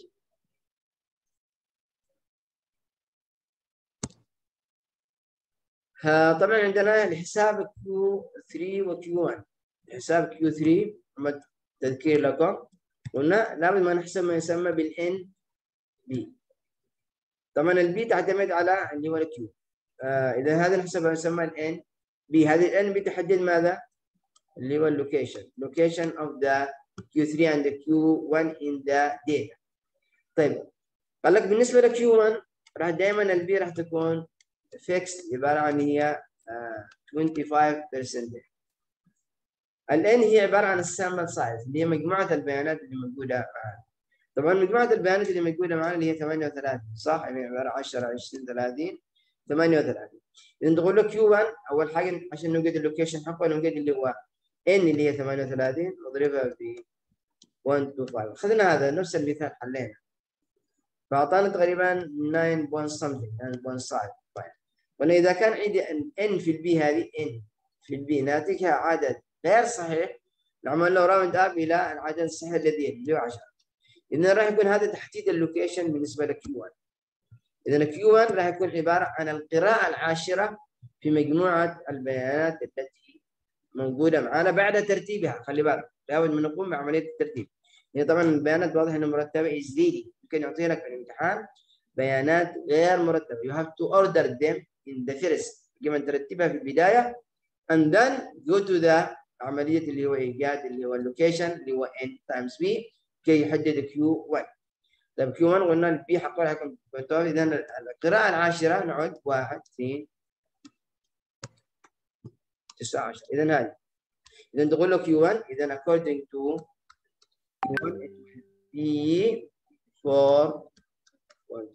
طبعا عندنا لحساب كيو ثلاثة وكيو واحد، حساب كيو ثلاثة تذكير لكم قلنا لابد ما نحسب ما يسمى بالان بي. طبعا البي تعتمد على اللي هو الكيو. آه اذا هذا نحسبها نسمى الان بي. هذه الان بي تحدد ماذا؟ اللي هو اللوكيشن location of the كيو ثري and the كيو ون in the data. طيب قال لك بالنسبه ل كيو ون راح دائما البي راح تكون فيكس عباره عن هي آه خمسة وعشرين بالمئة. الان هي عباره عن السامبل سايز اللي هي مجموعه البيانات اللي موجوده معنا. طبعا مجموعه البيانات اللي موجوده معنا اللي هي ثمانية وثلاثين صح؟ يعني عباره عن عشرة عشرين ثلاثين ثمانية وثلاثين. اذا تقول له كيو ون اول حاجه عشان نوجد اللوكيشن حقه نوجد اللي هو ان اللي هي ثمانية وثلاثين نضربها ب واحد اثنين خمسة. اخذنا هذا نفس المثال حلينا فاعطانا تقريبا تسعة بوينت something تسعة بوينت خمسة. طيب وانا اذا كان عندي ان في البي هذه ان في البي ناتجها عدد غير صحيح نعمل له راوند اب الى العدد الصحيح الذي اللي هو عشرة. اذا راح يكون هذا تحديد اللوكيشن بالنسبه لكيو ون. اذا كيو ون راح يكون عباره عن القراءه العاشره في مجموعه البيانات التي موجوده معنا بعد ترتيبها. خلي بالك لابد من نقوم بعمليه الترتيب. هي طبعا البيانات واضح انها مرتبه ازديدي ممكن يعطي لك في الامتحان بيانات غير مرتبه. you have to order them in the first كما ترتبها في البدايه and then go to the عمليه اللي هو ايجاد اللي هو اللوكيشن اللي هو n times b كي يحدد كيو ون. طيب كيو ون قلنا البي حقه حيكون اذا القراءه العاشره نعد واحد اثنين تسعة عشر. اذا هذه اذا تقول له كيو ون اذا according to كيو ون بي أربعة واحد.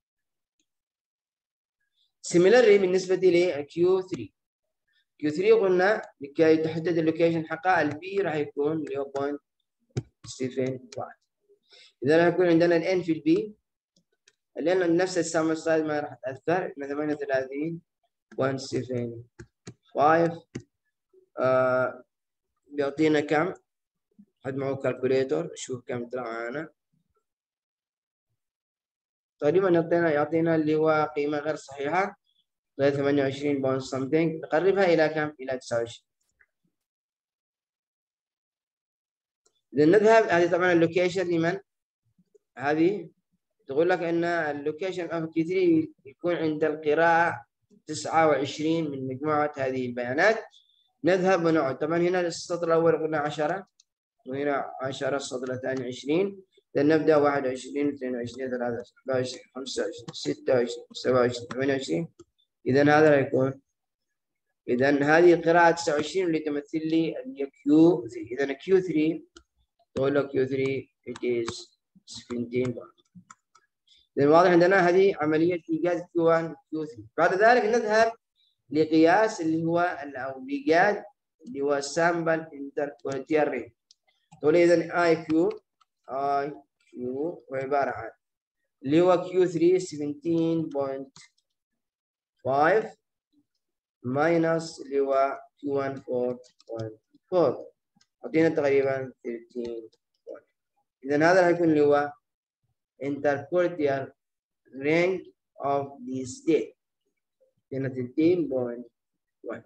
similarly بالنسبه لي كيو ثري كيو ثري قلنا لكي تحدد اللوكيشن حقها البي راح يكون اللي هو صفر فاصلة سبعة واحد. اذا راح يكون عندنا الان في البي لان نفس السامبل سايز ما راح تاثر ثمانية وثلاثين فاصلة سبعة خمسة. آه بيعطينا كم؟ حد معه كالكوليتر شوف كم طلع معنا. تقريبا يعطينا يعطينا اللي هو قيمه غير صحيحه غير ثمانية وعشرين بوينت something نقربها الى كم؟ الى تسعة وعشرين. اذا نذهب هذه طبعا اللوكيشن لمن؟ هذه تقول لك ان اللوكيشن اوف كيو ثري يكون عند القراءه تسعة وعشرين من مجموعه هذه البيانات. نذهب ونعد طبعا هنا السطر الاول قلنا عشرة وهنا عشرة السطر الثاني عشرين. إذا نبدا واحد وعشرين اثنين وعشرين ثلاثة وعشرين أربعة وعشرين خمسة وعشرين ستة وعشرين سبعة وعشرين ثمانية وعشرين. اذا هذا راح يكون اذا هذه القراءه تسعة وعشرين اللي تمثل لي كيو ثري. اذا كيو ثري تقول له كيو ثري it is سبعتاشر. إذن واضح عندنا هذه عملية إيجاد كيو ون كيو ثري. بعد ذلك نذهب لقياس اللي هو أو إيجاد اللي هو سامبل انتركواليتير ريت. تقول إذا اي كيو اي كيو وعبارة عن اللي هو كيو ثري سبعتاشر بوينت خمسة ماينس اللي هو كيو ون أربعة بوينت أربعة أعطينا تقريبا ثلاثة عشر. إذا هذا راح يكون اللي هو interquartile range of the state هنا ثلاثة بوينت واحد.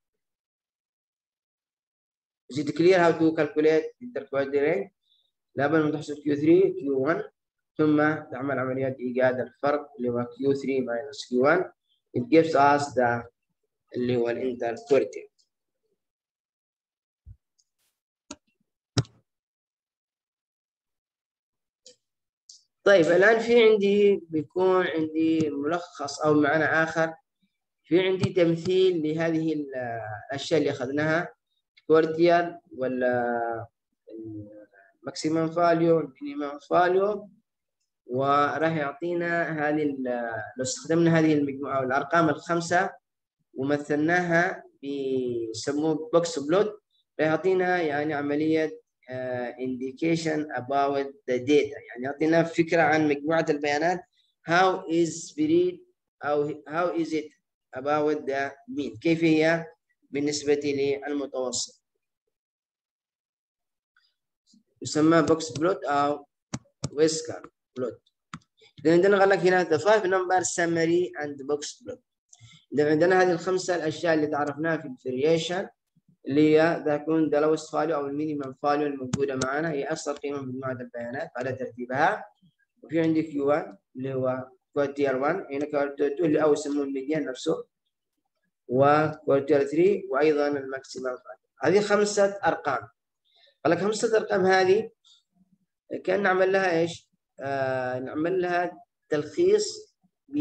Is it clear how to calculate interquartile range؟ لابد من تحسب كيو ثري كيو ون ثم تعمل عمليات إيجاد الفرق اللي هو كيو ثري minus كيو ون. It gives us the اللي هو الانتركوارتيل. طيب الآن في عندي بيكون عندي ملخص أو معنى آخر. في عندي تمثيل لهذه الأشياء اللي أخذناها كوارتيال ولا ماكسيمم فاليو مينيمم فاليو وراح يعطينا هذه لو استخدمنا هذه المجموعة أو الأرقام الخمسة ومثلناها بيسموه بوكس بلوت راح يعطينا يعني عملية Uh, indication about the data يعني يعطينا فكرة عن مجموعة البيانات how is spread أو how is it about the mean كيف هي بالنسبة للمتوسط. يسمى بوكس بلوت أو ويسكر بلوت. إذا عندنا قال لك هنا the five number summary and box plot. إذا عندنا هذه الخمسة الأشياء اللي تعرفناها في الفريشن اللي هي تكون the lowest value أو المينيمم فاليو الموجودة معنا هي أصغر قيمة من مجموعة البيانات على ترتيبها. وفي عندي كيو ون اللي هو كوارتير واحد، هنا كوارتير اثنين اللي او يسموه الميديان نفسه، وكوارتير ثلاثة، وايضا الماكسيمم. هذه خمسه ارقام. قال لك خمسه ارقام هذه كان نعمل لها ايش؟ آه نعمل لها تلخيص ب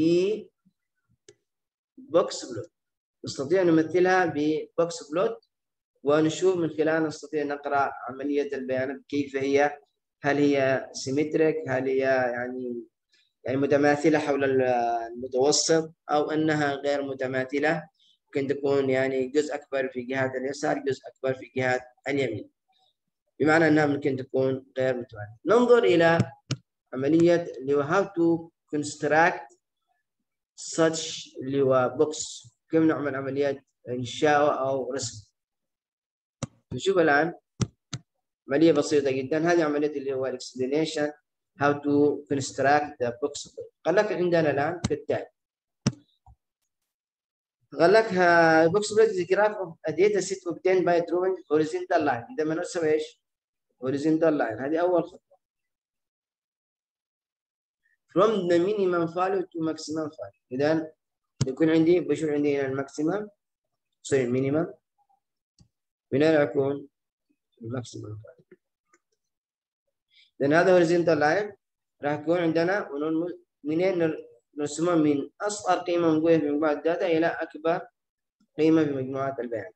بوكس بلوت، نستطيع نمثلها ببوكس بلوت ونشوف من خلالها نستطيع نقرا عمليه البيانات كيف هي، هل هي سيمتريك، هل هي يعني يعني متماثله حول المتوسط، او انها غير متماثله، ممكن تكون يعني جزء اكبر في جهه اليسار، جزء اكبر في جهه اليمين، بمعنى انها ممكن تكون غير متماثله. ننظر الى عمليه اللي هو how to construct such اللي هو بوكس، كيف نعمل عمليات انشاء او رسم. نشوف الان عمليه بسيطه جدا. هذه عمليه اللي هو explanation how to construct the box. قال لك عندنا الان كالتالي، قال لك box plot is a graph of a data set obtained by drawing horizontal line. اذا ما نرسم ايش؟ horizontal line. هذه اول خطوه. from the minimum value to maximum value. اذا يكون عندي بشوف عندي هنا الماكسيمم سوري المينيمم، من هنا يكون الماكسيمم فاليو. لأن هذا horizontal line راح يكون عندنا منين نرسمه من أصغر قيمة موجودة في مجموعة الداتا إلى أكبر قيمة في مجموعة البيانات.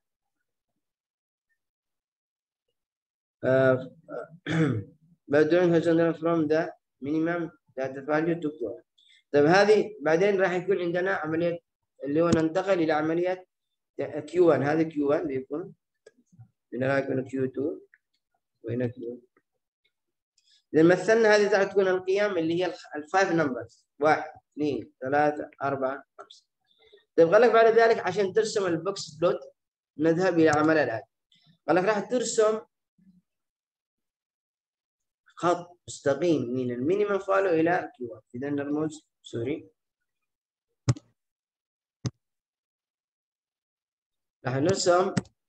by doing horizontal from the minimum data value to Q. طيب هذه بعدين راح يكون عندنا عملية اللي هو ننتقل إلى عملية كيو واحد. هذا كيو واحد بيكون هنا يكون كيو اثنين وهنا كيو واحد. إذا مثلنا هذه راح تكون القيم اللي هي الفايف نمبرز، واحد اثنين ثلاثة أربعة خمسة. طيب قال لك بعد ذلك عشان ترسم البوكس بلوت نذهب إلى عمل الآتي. قال لك راح ترسم خط مستقيم من المينيمم فالو إلى كيو واحد. إذا نرمز سوري راح نرسم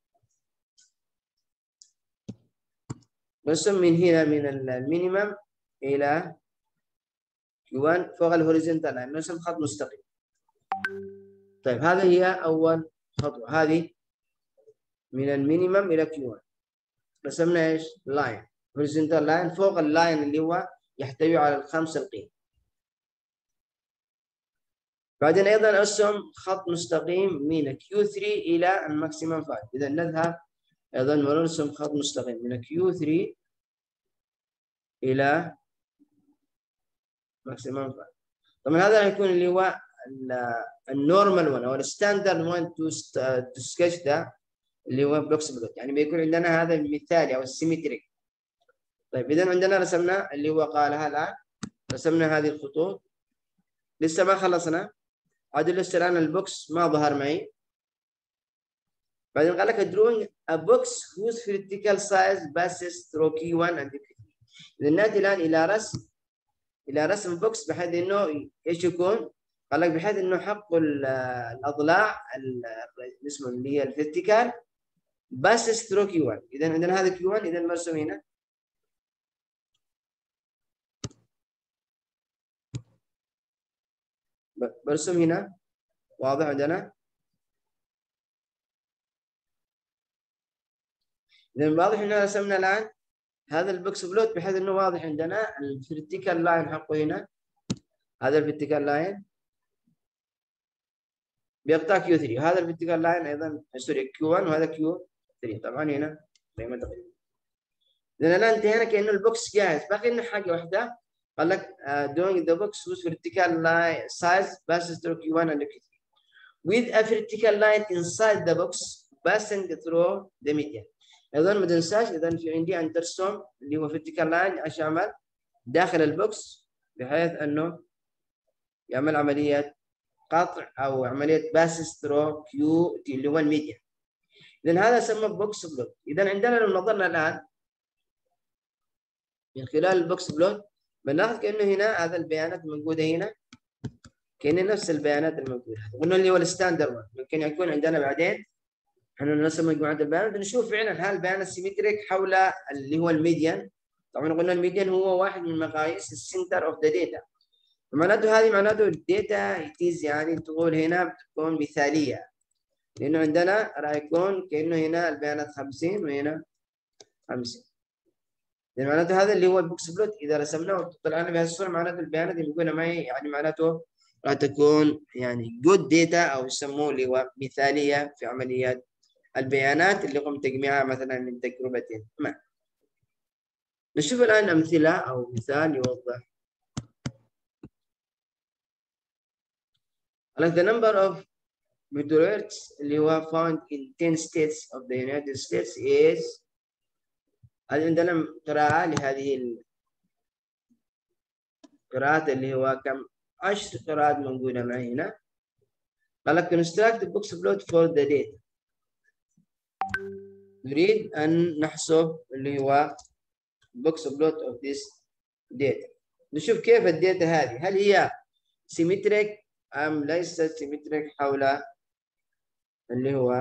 نرسم من هنا من المينيمم إلى كيو واحد فوق الهوريزونتال لاين، نرسم خط مستقيم. طيب هذه هي أول خطوة، هذه من المينيمم إلى كيو واحد رسمنا إيش؟ لاين هوريزونتال لاين فوق اللاين اللي هو يحتوي على الخمس القيم. بعدين أيضا أرسم خط مستقيم من كيو ثلاثة إلى الماكسيمم فاليو. إذا نذهب أيضا ونرسم خط مستقيم من كيو ثلاثة إلى ماكسيمم فاليو. طبعا هذا راح يكون اللي هو النورمال وان او الستاندرد وان تو سكتش ده اللي هو بلوكس بلوت، يعني بيكون عندنا هذا المثالي او السيمتريك. طيب اذا عندنا رسمنا اللي هو قالها الان، رسمنا هذه الخطوط، لسه ما خلصنا، عاد لسه الان البوكس ما ظهر معي. بعدين قال لك drawing a box whose vertical size passes through كيو واحد and كيو ثلاثة. اذا ناتي الان الى رسم الى رسم بوكس بحيث انه ايش يكون؟ قال لك بحيث انه حق الاضلاع اسمه اللي هي الفيرتيكال باسس ثرو كيو واحد. اذا عندنا هذا كيو واحد، اذا مرسوم هنا برسم هنا واضح عندنا. اذا واضح انه رسمنا الان هذا البوكس بلوت بحيث انه واضح عندنا الفيرتيكال لاين حقه هنا، هذا الفيرتيكال لاين بيقطع كيو ثلاثة، وهذا الفيرتيكال لاين ايضا سوري كيو واحد وهذا كيو ثلاثة. طبعا هنا زي ما تقول. اذا الان انتهينا كانه البوكس جاهز، باقي لنا حاجه واحده. قال لك uh, doing the box whose vertical line size passes through كيو واحد and كيو ثلاثة with a vertical line inside the box passing through the median. ايضا ما تنساش اذا في عندي ان ترسم اللي هو vertical line عشان اعمل داخل البوكس بحيث انه يعمل عمليه قطع او عمليه باسس ثرو كيو اللي هو الميديان. اذا هذا سمى بوكس بلوت. اذا عندنا لو نظرنا الان من خلال البوكس بلوت بنلاحظ كانه هنا هذا البيانات الموجوده هنا كأن نفس البيانات الموجوده، قلنا اللي هو الستاندرد. ممكن يكون عندنا بعدين احنا نرسم مجموعه البيانات نشوف فعلا هل البيانات سيمتريك حول اللي هو الميديان. طبعا قلنا الميديان هو واحد من مقاييس السنتر اوف ذا داتا، معناته هذه معناته الداتا يتيز يعني تقول هنا بتكون مثاليه، لانه عندنا راح يكون كانه هنا البيانات خمسين وهنا خمسين. يعني معناته هذا اللي هو البوكس بلوت اذا رسمناه وطلعنا بهذه الصوره معناته البيانات اللي موجوده معي يعني معناته راح تكون يعني جود داتا او يسموه اللي هو مثاليه في عمليات البيانات اللي قمت تجميعها مثلا من تجربتين ما. نشوف الان امثله او مثال يوضح. Like the number of meteorites اللي هو found in ten states of the United States is. هذه عندنا قراءة لهذه القراءات اللي هو كم عشر قراءات موجودة معي هنا. قال لك construct the box plot for the data. نريد أن نحسب اللي هو box plot of this data. نشوف كيف الداتا هذه هل هي symmetric أم ليست symmetric حول اللي هو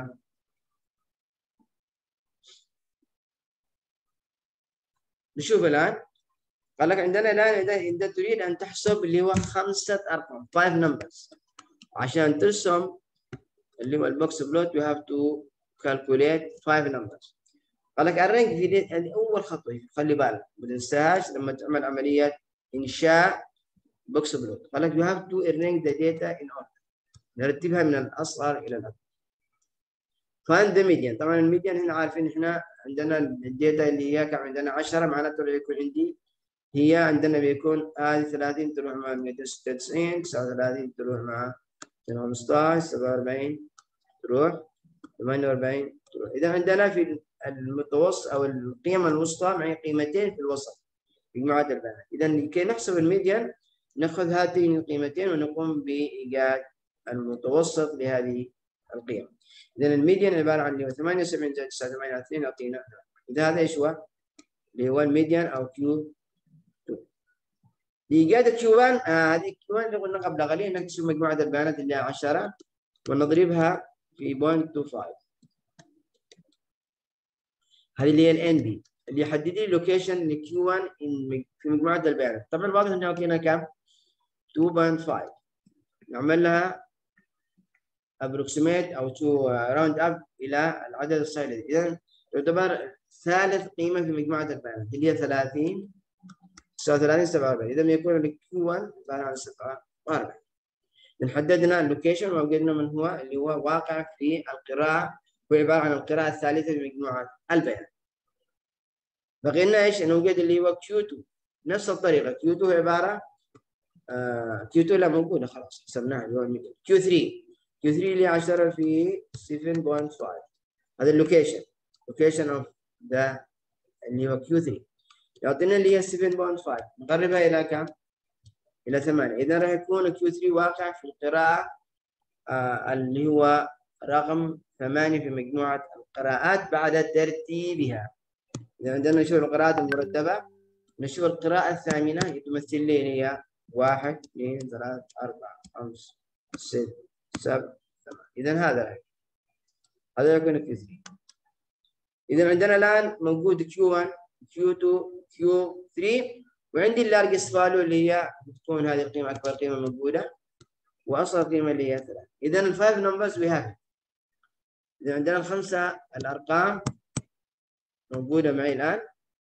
نشوف الآن. قال لك عندنا الآن إذا إذا تريد أن تحسب اللي هو خمسة أرقام five numbers عشان ترسم اللي هو البوكس بلوت you have to calculate five numbers. قال لك الرنج في هذه أول خطوة خلي بالك ما تنساهاش لما تعمل عملية إنشاء بوكس بلوت. قال لك you have to arrange the data in order. نرتبها من الأصغر إلى الأكبر. find the median. طبعا الميديان هنا عارفين إحنا عندنا الداتا اللي هي كم عندنا عشرة معناته يكون عندي هي عندنا بيكون هذه ثلاثين تروح مع مئتين وستة وتسعين تسعة وثلاثين تروح مع مئتين وخمسة عشر سبعة وأربعين تروح ثمانية وأربعين تروح. إذا عندنا في المتوسط أو القيمة الوسطى معي قيمتين في الوسط مجموعات البيانات. إذا لكي نحسب الميديان نأخذ هاتين القيمتين ونقوم بإيجاد المتوسط لهذه القيم. إذا الميديان عبارة عن اللي هو ثمانية وسبعين زائد تسعة وثمانين على اثنين يعطينا. إذا هذا إيش هو؟ اللي هو الميديان أو كيو اثنين. لإيجاد كيو واحد آه هذه كيو واحد اللي قلنا قبل قليل نكتب مجموعة البيانات اللي هي عشرة ونضربها في صفر فاصلة اثنين خمسة. هذه اللي هي الان بي اللي يحدد لي لوكيشن لكيو واحد في مجموعة البيانات. طبعا واضح انه يعطينا كم؟ اثنين فاصلة خمسة. نعمل لها ابروكسيميت او تو راوند اب الى العدد الصحيح. اذا تعتبر ثالث قيمة في مجموعة البيانات اللي هي ثلاثين تسعة وثلاثين سبعة وأربعين. اذا يكون الكيو واحد عبارة عن سبعة وأربعين. حددنا اللوكيشن ووجدنا من هو اللي هو واقع في القراءة هو عبارة عن القراءة الثالثة في مجموعة البيانات. بقي لنا ايش؟ نوجد اللي هو كيو اثنين نفس الطريقة. كيو اثنين هو عبارة آه كيو اثنين لا موجودة خلاص حسبناها اللي هو كيو ثلاثة. كيو ثلاثة اللي عشرة في سبعة فاصلة خمسة. هذا اللوكيشن لوكيشن اوف ذا اللي هو كيو ثلاثة يعطينا اللي هي سبعة فاصلة خمسة. نقربها إلى كم؟ إلى ثمانية. إذا راح يكون كيو ثلاثة واقع في القراءة آه اللي هو رقم ثمانية في مجموعة القراءات بعد ترتيبها. إذا عندنا نشوف القراءات المرتبة نشوف القراءة الثامنة تمثل لي هي واحد اثنين ثلاثة أربعة خمسة ستة سبعة ثمانية. إذا هذا هذا يكون كيو ثلاثة. إذا عندنا الآن موجود كيو واحد كيو اثنين كيو ثلاثة وعندي اللارجست فاليو اللي هي بتكون هذه القيمة أكبر قيمة موجودة وأصغر قيمة اللي هي ثلاثة. إذا الفايف نمبرز وي هاف. إذا عندنا الخمسة الأرقام موجودة معي الآن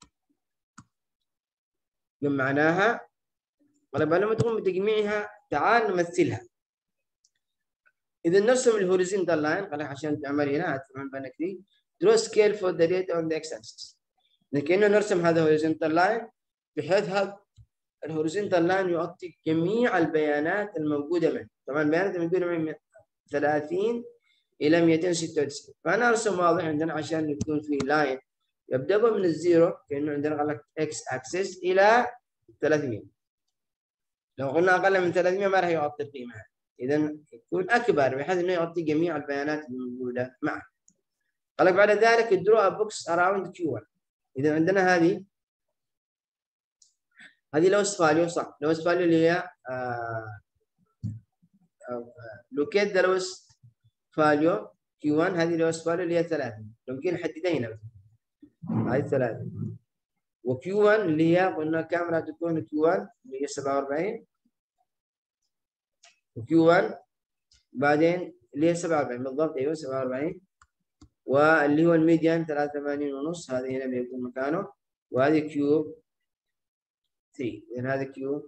جمعناها. طيب لما تقوم بتجميعها تعال نمثلها. إذا نرسم الهوريزونتال لاين قال لك عشان تعمل هنا هتعمل بالك دي draw scale for the data on the x axis. لكنه نرسم هذا هوريزونتال لاين بحيث هذا الهوريزونتال لاين يغطي جميع البيانات الموجودة معي. طبعا البيانات الموجودة معي من ثلاثين إلى مئتين وستة وتسعين. فأنا أرسم واضح عندنا عشان يكون في لاين يبدأ من الزيرو كأنه عندنا قال لك x axis إلى ثلاثمئة. لو قلنا أقل من ثلاثمئة ما راح يغطي القيمة. إذا يكون أكبر بحيث إنه يغطي جميع البيانات الموجودة معه. قال لك بعد ذلك draw a box around كيو واحد. إذا عندنا هذه هذه لوس فاليو صح. لوس فاليو اللي هي لوكيت ذا لوس فاليو كيو واحد. هذه لوس فاليو اللي هي ثلاثة. ممكن نحددها هنا هاي ثلاثة. وكيو واحد اللي هي قلنا كاميرا تكون كيو واحد اللي هي سبعة وأربعين وكيو واحد بعدين اللي هي سبعة وأربعين بالضبط، ايوه سبعة وأربعين، واللي هو الميديان ثلاثة وثمانين ونص، هذه هنا بيكون مكانه، وهذه كيو ثلاثة، لان هذا كيو.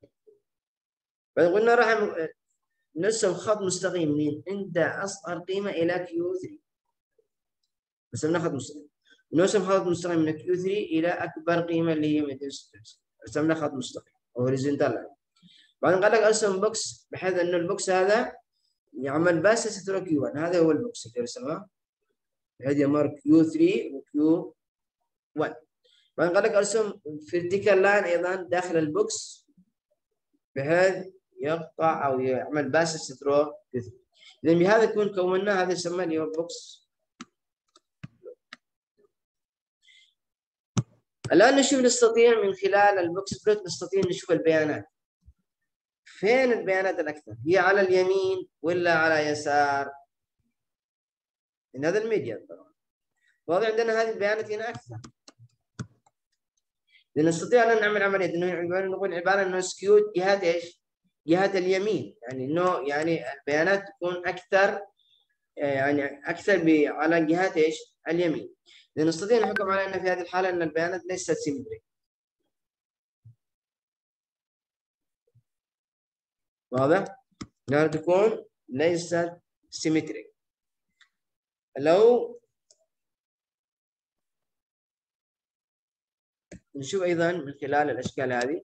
قلنا راح نرسم خط مستقيم من عند اصغر قيمه الى كيو ثلاثة، رسمنا خط مستقيم، نرسم خط مستقيم من كيو ثلاثة الى اكبر قيمه اللي هي مئتين وستة وتسعين، رسمنا خط مستقيم او هوريزونتال لاين. بعدين قال لك ارسم بوكس بحيث انه البوكس هذا يعمل باس سترو كيو واحد، هذا هو البوكس اللي رسمه بحيث يمر كيو ثلاثة وكيو واحد. بعدين قال لك ارسم فيرتيكال لاين ايضا داخل البوكس بحيث يقطع او يعمل باس سترو كيو ثلاثة. اذا بهذا يكون كوننا هذا يسمى اللي هو بوكس. الآن نشوف نستطيع من خلال البوكس بلوت نستطيع نشوف البيانات. فين البيانات الأكثر؟ هي على اليمين ولا على يسار؟ إن هذا الميديان طبعا. واضح عندنا هذه البيانات هنا أكثر. نستطيع أن نعمل عملية إنه نقول عبارة إنه سكيود جهات إيش؟ جهات اليمين، يعني إنه يعني البيانات تكون أكثر يعني أكثر على جهات إيش؟ اليمين. نستطيع نحكم على أن في هذه الحالة أن البيانات ليست سيمتريك. واضح؟ انها تكون ليست سيمتريك. لو نشوف ايضا من خلال الاشكال هذه،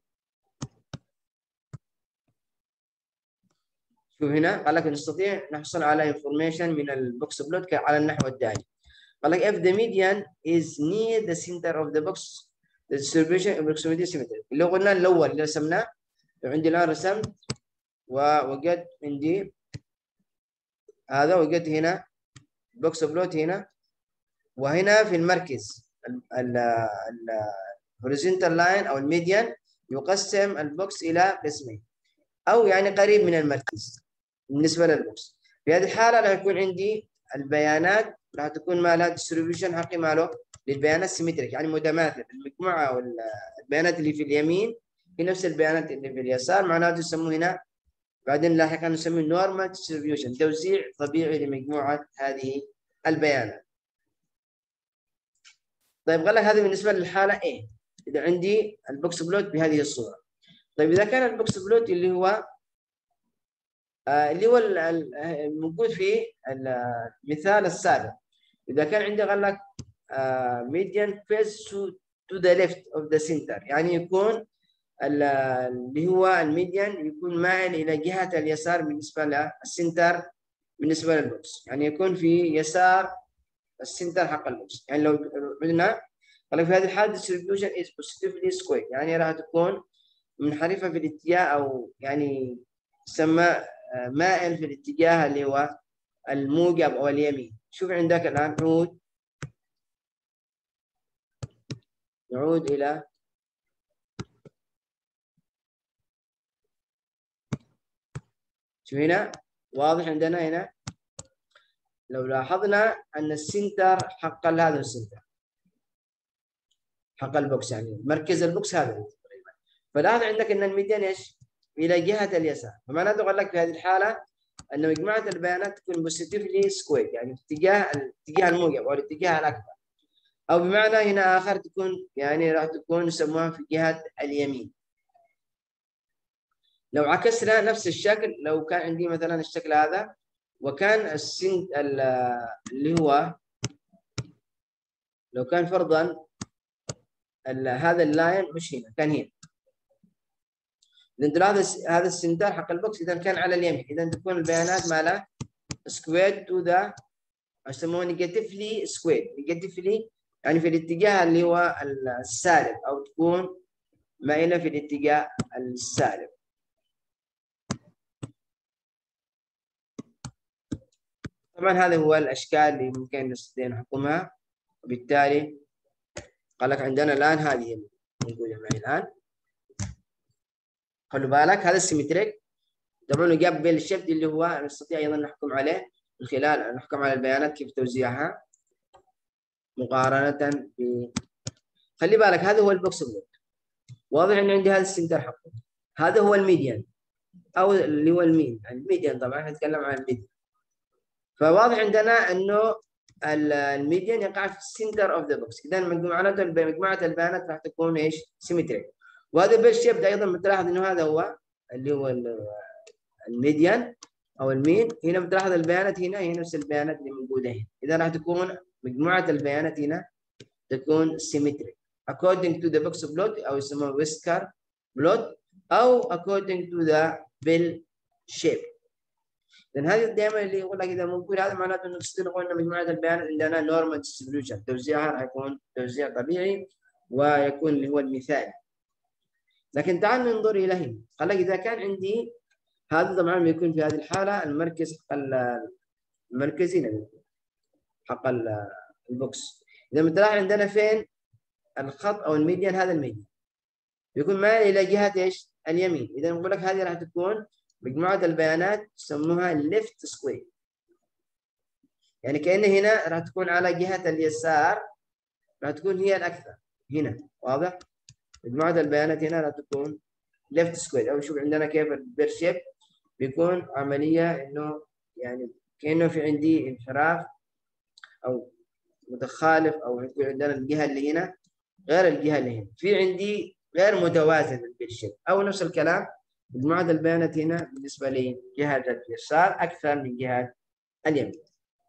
شوف هنا قال لك نستطيع نحصل على انفورميشن من البوكس بلوت على النحو التالي. قال لك if the median is near the center of the box the distribution approximately symmetric. اللي قلنا الاول اللي رسمناه، لو عندي الان رسمت ووجدت عندي هذا، وجدت هنا بوكس بلوت هنا، وهنا في المركز الهوريزونتال لاين او الميديان يقسم البوكس الى قسمين او يعني قريب من المركز بالنسبه للبوكس. في هذه الحاله راح يكون عندي البيانات راح تكون مالها ديستريبيوشن حقي ماله للبيانات سيمتريك، يعني متماثل، المجموعه والبيانات اللي في اليمين هي نفس البيانات اللي في اليسار، معناته يسموه هنا بعدين لاحقا نسميه نورمال ديستريبيوشن، توزيع طبيعي لمجموعه هذه البيانات. طيب قال لك هذه بالنسبه للحاله A، اذا عندي البوكس بلوت بهذه الصوره. طيب اذا كان البوكس بلوت اللي هو آه اللي هو الموجود في المثال السابق، اذا كان عندي قال لك ميديان فيس تو ذا ليفت اوف ذا سنتر، يعني يكون اللي هو الميديان يكون مائل الى جهه اليسار بالنسبه للسنتر بالنسبه للبوكس، يعني يكون في يسار السنتر حق البوكس. يعني لو قلنا قال في هذه الحاله distribution is positively squared، يعني راح تكون منحرفه في الاتجاه او يعني تسمى مائل في الاتجاه اللي هو الموجب او اليمين. شوف عندك الان نعود نعود الى شوف هنا واضح عندنا هنا لو لاحظنا ان السنتر حق هذا السنتر حق البوكس، يعني مركز البوكس هذا تقريبا، فلاحظ عندك ان الميديان ايش؟ الى جهه اليسار، فمعناته قال لك في هذه الحاله ان مجموعه البيانات تكون بوزيتيفلي سكوير، يعني في اتجاه الاتجاه الموجب او الاتجاه الاكبر، او بمعنى هنا اخر تكون يعني راح تكون يسموها في جهه اليمين. لو عكسنا نفس الشكل، لو كان عندي مثلا الشكل هذا وكان السن اللي هو لو كان فرضا هذا اللاين مش هنا، كان هنا، اذا تلاحظ هذا السنتر حق البوكس اذا كان على اليمين، اذا تكون البيانات مالها سكوير تو ذا يسموه نيجاتيفلي سكوير، نيجاتيفلي يعني في الاتجاه اللي هو السالب، او تكون مائله في الاتجاه السالب. طبعا هذا هو الاشكال اللي ممكن نستطيع نحكمها، وبالتالي قال لك عندنا الان هذه موجوده معي الان. خلوا بالك هذا السيمتريك طبعا يقابل الشفت اللي هو نستطيع ايضا نحكم عليه من خلال نحكم على البيانات كيف توزيعها مقارنه ب خلي بالك هذا هو البوكس بلوت، واضح ان عندي هذا السنتر حقه، هذا هو الميديان، او اللي هو المين، الميديان طبعا هنتكلم عن الميديان. فواضح عندنا انه الميديان يقع في السنتر اوف ذا بوكس، اذا مجموعه مجموعه البيانات راح تكون ايش؟ سيمتريك. وهذا بالشيب ايضا بتلاحظ انه هذا هو اللي هو الميديان او المين. هنا بتلاحظ البيانات هنا هي نفس البيانات اللي موجوده هنا، اذا راح تكون مجموعه البيانات هنا تكون سيمتريك according to the box plot او يسموه ويسكر بلوت او according to the bell shape. لان هذه دائما اللي يقول لك اذا موجود هذا معناته انه تصير قلنا مجموعه البيانات عندنا نورمال ديستريبيوشن، توزيعها راح يكون توزيع طبيعي ويكون اللي هو المثالي. لكن تعال ننظر الى هنا، قال لك اذا كان عندي هذا طبعا بيكون في هذه الحاله المركز حق المركزي حق البوكس. اذا بتلاحظ عندنا فين الخط او الميديان، هذا الميديان بيكون مائل الى جهه ايش؟ اليمين. اذا نقول لك هذه راح تكون مجموعه البيانات يسموها ليفت سكوير، يعني كأن هنا راح تكون على جهه اليسار، راح تكون هي الاكثر هنا. واضح؟ مجموعه البيانات هنا راح تكون ليفت سكوير. او شوف عندنا كيف البير شيب بيكون عمليه انه يعني كانه في عندي انحراف او متخالف، او يكون عندنا الجهه اللي هنا غير الجهه اللي هنا، في عندي غير متوازن البير شيب. او نفس الكلام مجموعه البيانات هنا بالنسبه لجهه اليسار اكثر من جهه اليمين.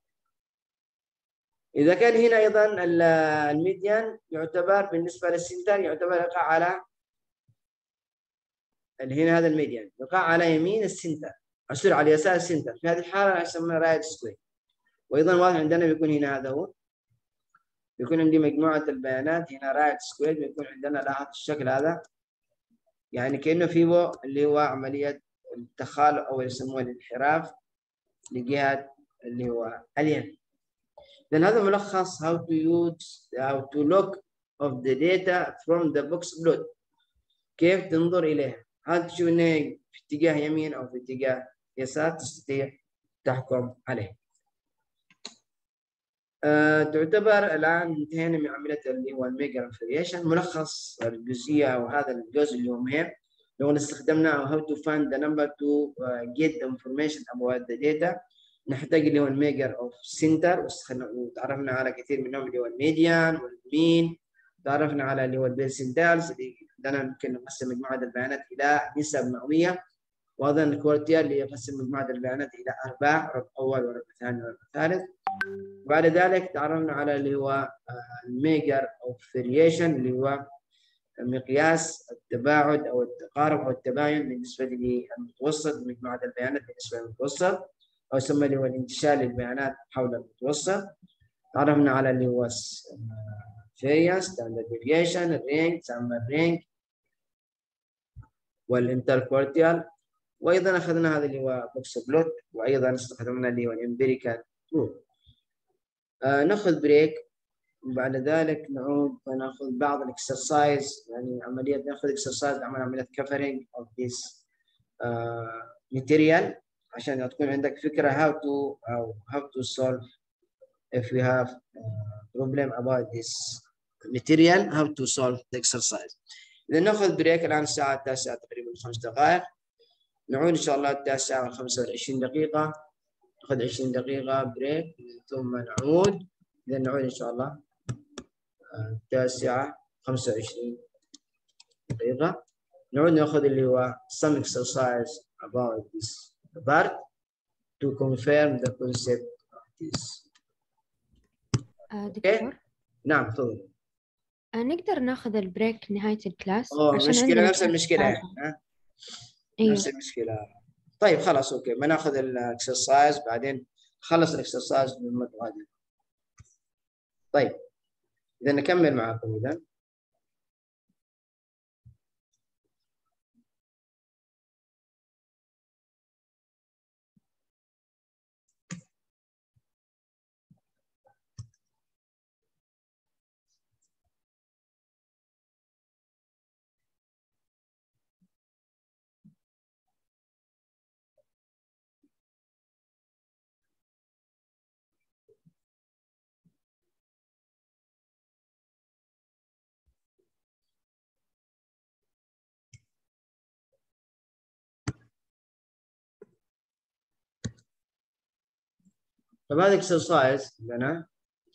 اذا كان هنا ايضا الميديان يعتبر بالنسبه للسنتر يعتبر يقع على هنا، هذا الميديان يقع على يمين السنتر، أصير على يسار السنتر. في هذه الحاله راح يسمى رايت سكوير. وايضا واضح عندنا بيكون هنا هذا هو، بيكون عندي مجموعه البيانات هنا رايت سكوير، بيكون عندنا لاحظ الشكل هذا يعني كانه فيه اللي هو عمليه التخالف او يسموه الانحراف لجهه اللي هو اليمين. لان هذا ملخص how to use how to look of the data from the box plot، كيف تنظر اليها. هل تشوف انها في اتجاه يمين او في اتجاه يسار تستطيع تحكم عليه. أه تعتبر الان انتهينا من عمليه اللي هو الميجر انفورميشن. ملخص الجزئيه وهذا الجزء اللي هو مهم لو استخدمناه how to find the number to uh, get the information about the data. نحتاج اللي هو الميجر اوف سنتر، وتعرفنا على كثير منهم اللي هو الميديان والمين، تعرفنا على اللي هو البيرسنتالز اللي عندنا ممكن نقسم مجموعه البيانات الى نسب مئويه، وايضا الكوارتير اللي يقسم مجموعه البيانات الى ارباع، ربع اول وربع ثاني وربع ثالث. وبعد ذلك تعرفنا على اللي هو الميجر اوف فاريشن اللي هو مقياس التباعد او التقارب او التباين بالنسبه للمتوسط، مجموعه البيانات بالنسبه للمتوسط، او يسمى اللي هو الانتشار للبيانات حول المتوسط. تعرفنا على اللي هو variance، standard deviation، الرينج، سمى الرينج والانتركوارتيال. وايضا اخذنا هذا اللي هو بوكس بلوت، وايضا استخدمنا اللي هو الامبيريكال تول. آه ناخذ بريك وبعد ذلك نعود وناخذ بعض الاكسرسايز، يعني عمليه ناخذ اكسرسايز نعمل عمليه كفرنج اوف ذيس ماتيريال عشان تكون عندك فكره how to how, how to solve if we have uh, problem about this material, how to solve the exercise. إذا ناخذ بريك الآن الساعة التاسعة تقريبا خمس دقائق، نعود إن شاء الله التاسعة وخمسة وعشرين دقيقة، ناخذ عشرين دقيقة بريك ثم نعود. إذا نعود إن شاء الله التاسعة خمسة وعشرين دقيقة، نعود ناخذ اللي هو some exercise about this part to confirm the concept of this. دكتور okay. نعم تفضل. نقدر ناخذ البريك نهاية الكلاس أوه عشان مشكلة عندنا نفس المشكلة يعني. ها؟ أيوه. نفس المشكلة. طيب خلاص اوكي بناخذ الاكسرسايز بعدين نخلص الاكسرسايز بالمتبادل. طيب اذا نكمل معكم اذا. طب هذا اكسرسايز لنا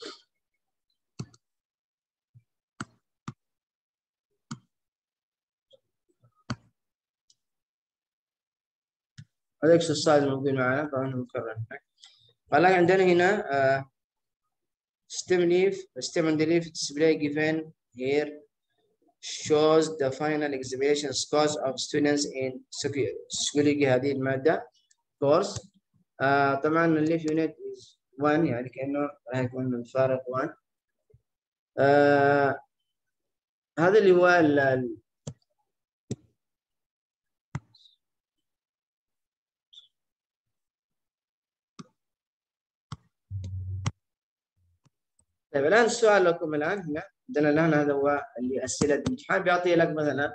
هذا اكسرسايز موجود معنا طبعا مكرر. قال لك عندنا هنا uh, stem leaf stem and leaf display given here shows the final examination scores of students in psychology هذه المادة course. uh, طبعا الليف unit is one يعني كأنه راح يكون الفارق one. uh, هذا اللي هو ال طيب الآن السؤال لكم الآن هنا عندنا الآن هذا هو اللي أسئلة الامتحان بيعطي لك مثلا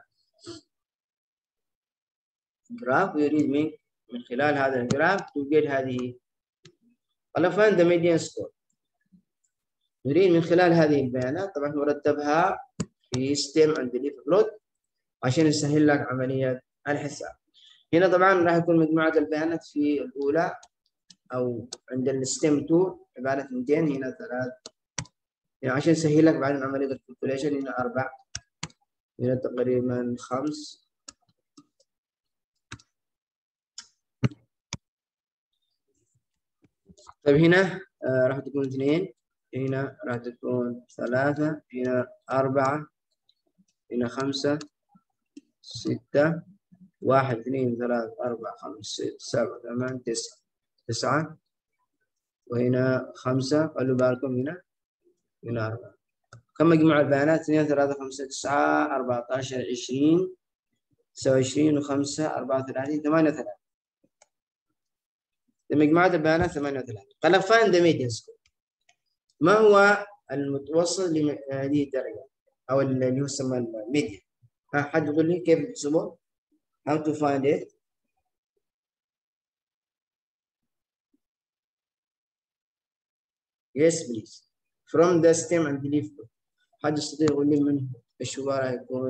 جراف ويريد من من خلال هذا الجراف توجد هذه قال find the median score. نريد من خلال هذه البيانات طبعا نرتبها في stem and leaf plot عشان يسهل لك عملية الحساب. هنا طبعا راح يكون مجموعة البيانات في الأولى أو عند الستيم اثنين عبارة مئتين هنا ثلاث يعني عشان يسهل لك بعد عملية الكالكوليشن هنا أربع هنا تقريبا خمس طيب هنا آه راح تكون اثنين هنا راح تكون ثلاثة هنا أربعة هنا خمسة ستة واحد اثنين ثلاثة أربعة خمسة ستة سبعة ثمانية تسعة تسعة وهنا خمسة خلوا بالكم هنا هنا أربعة. كم مجموع البيانات؟ اثنين ثلاثة خمسة تسعة أربعة عشر عشرين تسعة وعشرين وخمسة أربعة وثلاثين ثمانية وثلاثين. مجموعات البيانات ثمانية وثلاثين. قال find the median score. ما هو المتوسط لهذه الدرجة أو اللي يسمى الميديان؟ ها حد يقول لي كيف تحسبه؟ How to find it؟ Yes please. From the stem and the leaf. حد يستطيع يقول لي من ايش هو راح يكون؟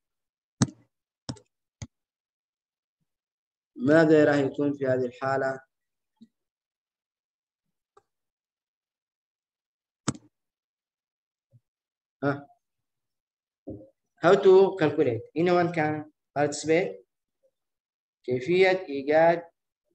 ماذا راح يكون في هذه الحالة؟ ها How to calculate? Anyone can participate؟ كيفية إيجاد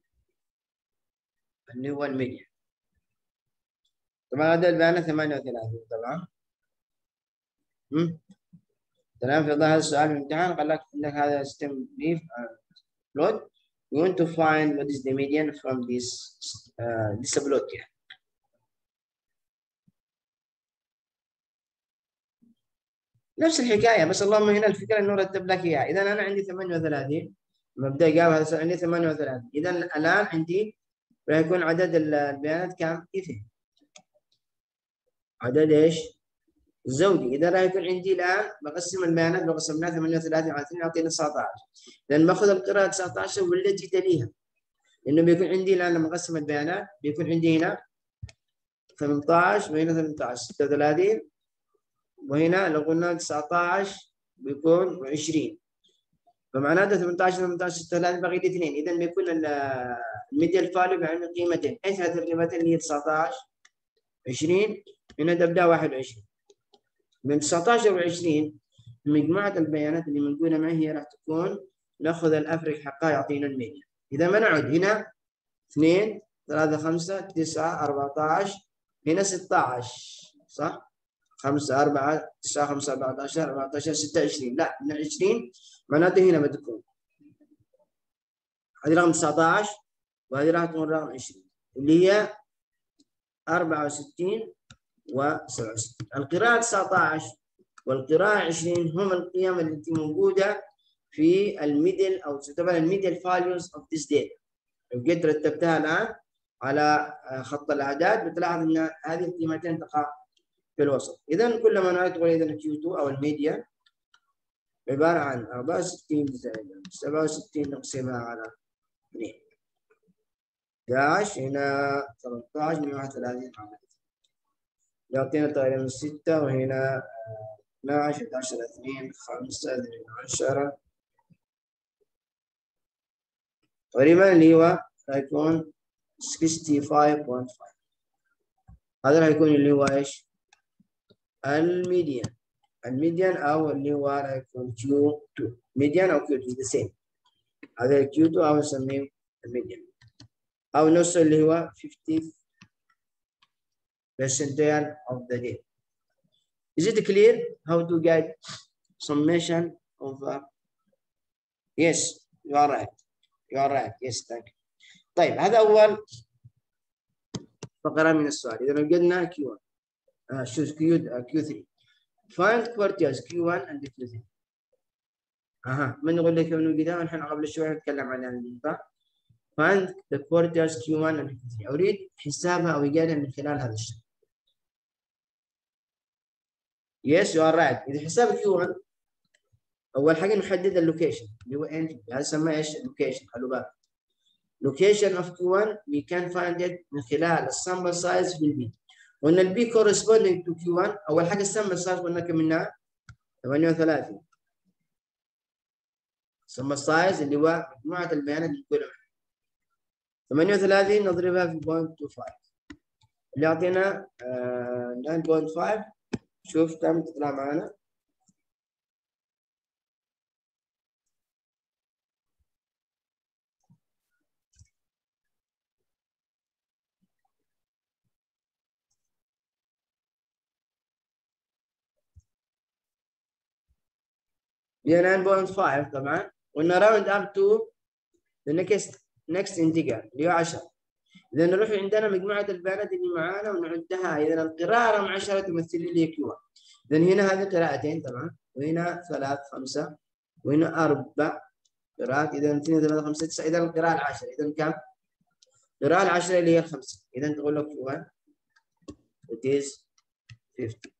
اللي هو الميديان. طبعا هذا البيانات ثمانية وثلاثين طبعا. امم تمام في ظهر السؤال الامتحان قال لك عندك هذا stem leaf plot. You want to find what is the median from this uh, this plot يعني. نفس الحكايه بس اللهم هنا الفكره انه رتب لك اياها. اذا انا عندي ثمانية وثلاثين مبدا اجابه هذا السؤال عندي ثمانية وثلاثين. اذا الان عندي راح يكون عدد البيانات كم؟ اثنين. عدد ايش؟ زوجي. اذا راح يكون عندي الان بقسم البيانات لو قسمناها ثمانية وثلاثين على اثنين يعطينا تسعة عشر. لان باخذ القراءه تسعة عشر والتي تليها. لانه بيكون عندي الان لما اقسم البيانات بيكون عندي هنا ثمانية عشر وهنا ثمانية عشر ستة وثلاثين وهنا لو قلنا تسعة عشر بيكون عشرين. فمعناته ثمانية عشر ثمانية عشر ستة وثلاثين بقي لي اثنين. اذا بيكون الميديال فاليو يعني قيمتين. ايش هذه القيمتين اللي هي تسعة عشر عشرين هنا تبدا واحد وعشرين. من تسعة عشر و عشرين مجموعة البيانات اللي موجودة معي هي راح تكون ناخذ الافرج حقها يعطينا الميديان. إذا ما نعد هنا اثنين ثلاثة خمسة تسعة أربعة عشر هنا ستة عشر صح؟ خمسة أربعة تسعة خمسة أربعة عشر أربعة عشر ستة وعشرين لا من عشرين معناته هنا بتكون هذه رقم تسعة عشر وهذه راح تكون رقم عشرين اللي هي أربعة وستين وسبعة وستين. القراءة تسعة عشر والقراءة عشرين هم القيم التي موجودة في الميدل أو تعتبر الميدل فاليوز أوف ذيس داتا. لو جيت رتبتها الآن على خط الأعداد بتلاحظ أن هذه القيمتين تقع في الوسط. إذا كل ما نعد تقول إذا كيو اثنين أو الميديا عبارة عن أربعة وستين زائد سبعة وستين نقسمها على اثنين. أحد عشر هنا ثلاثة عشر مئة وواحد وثلاثين يعطينا تقريبا ستة وهنا اثني عشر احد عشر اثنين خمسة اثني عشر تقريبا اللي هو راح يكون خمسة وستين فاصلة خمسة. هذا راح يكون اللي هو ايش؟ الميديان. الميديان او اللي هو راح يكون كيو تو. ميديان او كيو تو ذا سيم. هذا كيو تو او نسميه الميديان. او نص اللي هو fifty percentile of the day. Is it clear how to get summation of uh, yes, you are right. You are right. Yes, thank you. طيب هذا أول فقرة من السؤال. إذا وجدنا كيو واحد آه شوف كيو آه كيو ثري. Find quartiles كيو واحد and كيو ثري. أها من يقول لك من وجدها؟ نحن قبل شوي نتكلم عنها صح؟ Find the quartiles كيو واحد and كيو ثري. أريد حسابها أو إيجادها من خلال هذا الشيء. Yes, you are right. إذا حساب كيو واحد أول حاجة نحدد اللوكيشن اللي هو entry. هذا سماه إيش؟ اللوكيشن. خلوا بالك. Location of كيو واحد we can find it من خلال السامبل سايز في البي. وإن البي corresponding to كيو واحد أول حاجة السامبل سايز قلنا كم منها؟ ثمانية وثلاثين. السامبل سايز اللي هو مجموعة البيانات اللي تقولها ثمانية وثلاثين نضربها في صفر فاصلة خمسة اللي يعطينا تسعة فاصلة خمسة. شوف كم تطلع معنا. هي تسعة فاصلة خمسة طبعا. وإن راوند اب تو the next next integer اللي هو عشرة. إذا نروح عندنا مجموعة البيانات اللي معانا ونعدها. إذا القراءة رقم عشرة تمثل لي كيو واحد. إذا هنا هذه قراءتين طبعا، وهنا ثلاث خمسة، وهنا أربع قراءات. إذا اثنين ثلاثة خمسة تسعة. إذا القراءة العشرة. إذا كم؟ القراءة العشرة اللي هي الخمسة. إذا تقول لك كيو واحد it is fifty.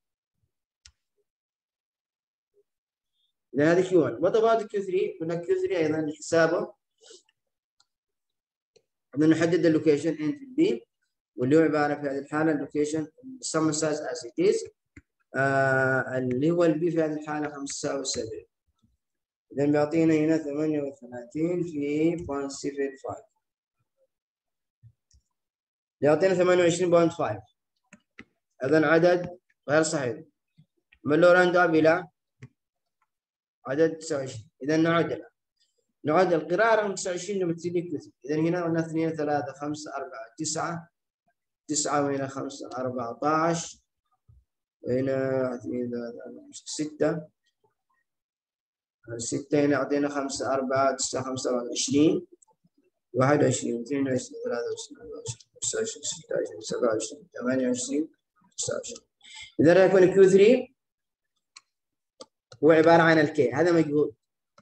إذا هذه كيو واحد. What about كيو ثري؟ قلنا كيو ثري أيضا حسابه بدنا نحدد اللوكيشن ان في البي، واللي هو عباره في هذه الحاله اللوكيشن السم سايز اس ات از اللي هو البي في هذه الحاله خمسة وسبعين. اذا بيعطينا هنا ثمانية وثلاثين في صفر فاصلة سبعة خمسة. يعطينا ثمانية وعشرين فاصلة خمسة. اذا عدد غير صحيح. من لو راوند اب الى عدد تسعة وعشرين. اذا نعد له. نعد القراءة رقم تسعة وعشرين نمثل لي كذا. إذا هنا قلنا اثنين ثلاثة خمسة أربعة تسعة. تسعة وهنا خمسة أربعة عشر. وهنا اثنين ثلاثة ستة. ستة هنا أعطينا خمسة أربعة تسعة خمسة عشرين. واحد وعشرين اثنين وعشرين ثلاثة وعشرين أربعة وعشرين خمسة وعشرين ستة وعشرين سبعة وعشرين ثمانية وعشرين تسعة وعشرين. إذا راح يكون كيو ثري هو عبارة عن الكي. هذا مجهول.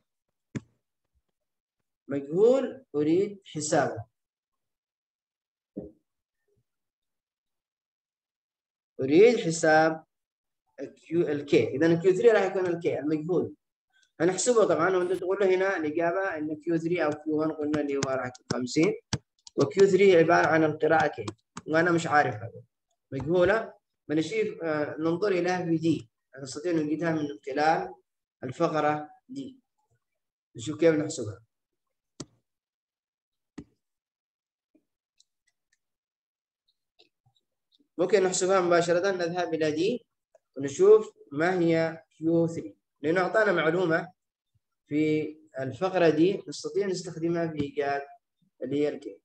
مجهول أريد حسابه. أريد حساب الكيو الكي. إذا الكيو ثري راح يكون الكي المجهول. هنحسبه طبعا وأنت تقول له هنا الإجابة إن كيو ثري أو كيو واحد قلنا اللي هو راح يكون خمسين، وكيو ثري عبارة عن القراءة كي، وأنا مش عارف هذا مجهولة. بنشوف آه ننظر إليها في دي. نستطيع نجدها من خلال الفقرة دي. نشوف كيف نحسبها. ممكن نحسبها مباشرة. نذهب إلى دي ونشوف ما هي كيو ثري، لأنه أعطانا معلومة في الفقرة دي نستطيع نستخدمها في إيجاد اللي هي الكي.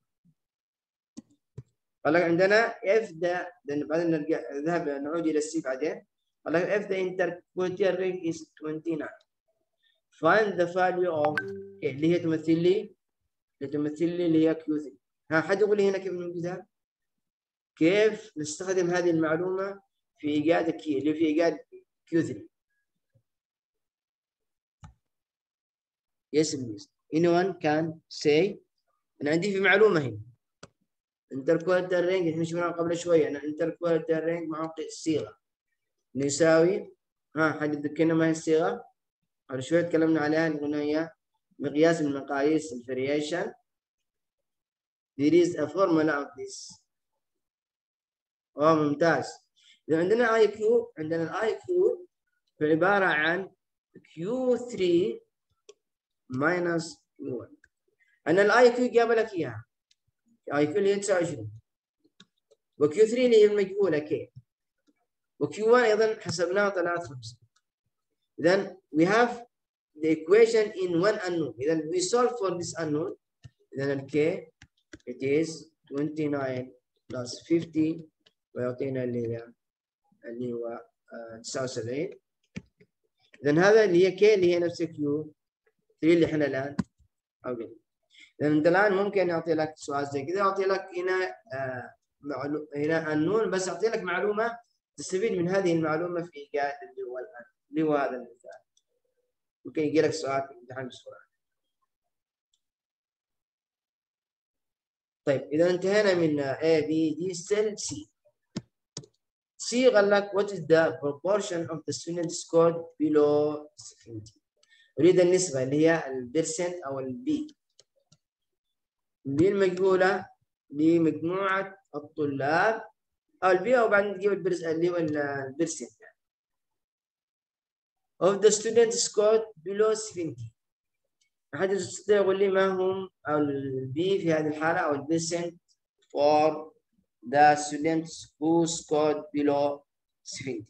قال لك عندنا اف ذا، بعدين نرجع نذهب نعود إلى السي بعدين. قال لك اف ذا interquartile ring is twenty-nine. find the value of كي اللي هي تمثل لي اللي تمثل لي اللي هي كيو ثري. ها حد يقول لي هنا كيف نوجدها؟ كيف نستخدم هذه المعلومة في إيجاد كي اللي في إيجاد كيو ثري. Yes please. Anyone can say. أنا عندي في معلومة هنا. interquartile ring احنا شفناها قبل شوية. أنا interquartile ring مع الصيغة يساوي ها حد يذكرنا ما هي الصيغة؟ قبل شوية تكلمنا عليها قلنا هي مقياس من مقاييس الفاريشن. There is a formula of this. أوه ممتاز. إذا عندنا اي كيو، عندنا الاي كيو عبارة عن كيو ثري minus كيو واحد. أنا الاي كيو جاب لك إياها. اي كيو اللي هي تسعة وعشرين. وكيو ثلاثة اللي هي المجهولة كي، وكيو واحد أيضا حسبناها طلعت خمسة. إذا we have the equation in one unknown. إذا we solve for this unknown. إذا ال K it is twenty-nine plus fifty ويعطينا اللي هي اللي هو تسعة وسبعين. إذا هذا اللي هي K اللي هي نفس كيو ثلاثة اللي احنا الآن أوكي. إذا أنت الآن ممكن يعطي لك سؤال زي كذا، يعطي لك هنا آه معلومة هنا unknown، بس يعطي لك معلومة تستفيد من هذه المعلومة في إيجاد اللي هو الآن اللي هو هذا المثال. ممكن يجي لك سؤال في الامتحان بسرعة. طيب إذا انتهينا من A B D cell C. C قال لك what is the proportion of the student scored below seventy. أريد النسبة اللي هي البرسنت أو البي البي المجهولة لمجموعة الطلاب أو البي، أو بعدين تجيب البرس اللي هو البرسنت of the student scored below seventy. أحد يستطيع يقول لي ما هم أو البي في هذه الحالة أو البرسنت for the students who scored below seventy.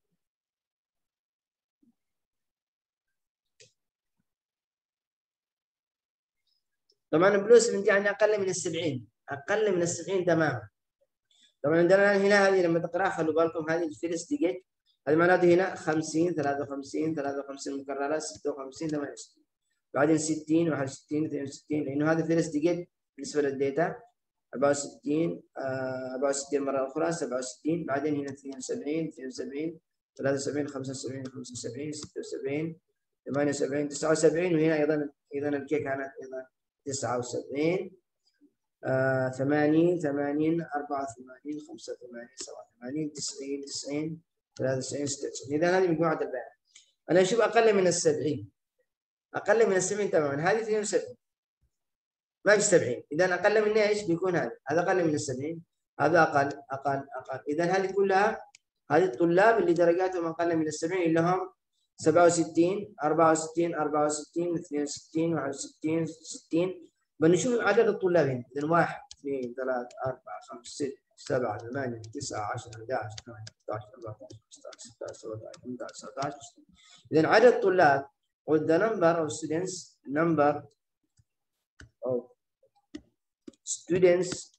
طبعا below seventy يعني أقل من السبعين، أقل من السبعين تماما. طبعا عندنا هنا هذه لما تقرأ خلوا بالكم هذه الفيرست ديجيت، هذا معناته هنا خمسين ثلاثة وخمسين ثلاثة وخمسين مكررة ستة وخمسين ثمانية وستين، بعدين ستين واحد وستين اثنين وستين، لأنه هذا فيرست ديجيت بالنسبة للداتا أربعة وستين أربعة وستين مرة أخرى سبعة وستين، بعدين هنا اثنين وسبعين اثنين وسبعين ثلاثة وسبعين خمسة وسبعين خمسة وسبعين ستة وسبعين ثمانية وسبعين تسعة وسبعين، وهنا أيضا أيضا الكي كانت أيضا تسعة وسبعين آه، ثمانين ثمانين أربعة وثمانين خمسة وثمانين سبعة وثمانين تسعين تسعين ثلاثة وتسعين ستة وتسعين. إذا هذه مجموعة البيانات. أنا أشوف أقل من السبعين، أقل من السبعين تماما، هذه اثنين وسبعين ما في سبعين. إذا أقل من إيش بيكون هذا؟ هذا أقل من السبعين، هذا أقل أقل أقل. إذا هذه كلها هذه الطلاب اللي درجاتهم أقل من السبعين اللي هم سبعة وستين أربعة وستين أربعة وستين اثنين وستين واحد وستين ستين. بنشوف عدد الطلاب هنا. إذا واحد اثنين ثلاثة أربعة خمسة ستة سبعة ثمانية تسعة عشرة أحد عشر اثنا عشر أربعة عشر خمسة عشر ستة عشر سبعة عشر ثمانية عشر تسعة عشر. إذا عدد الطلاب or the number of students number of students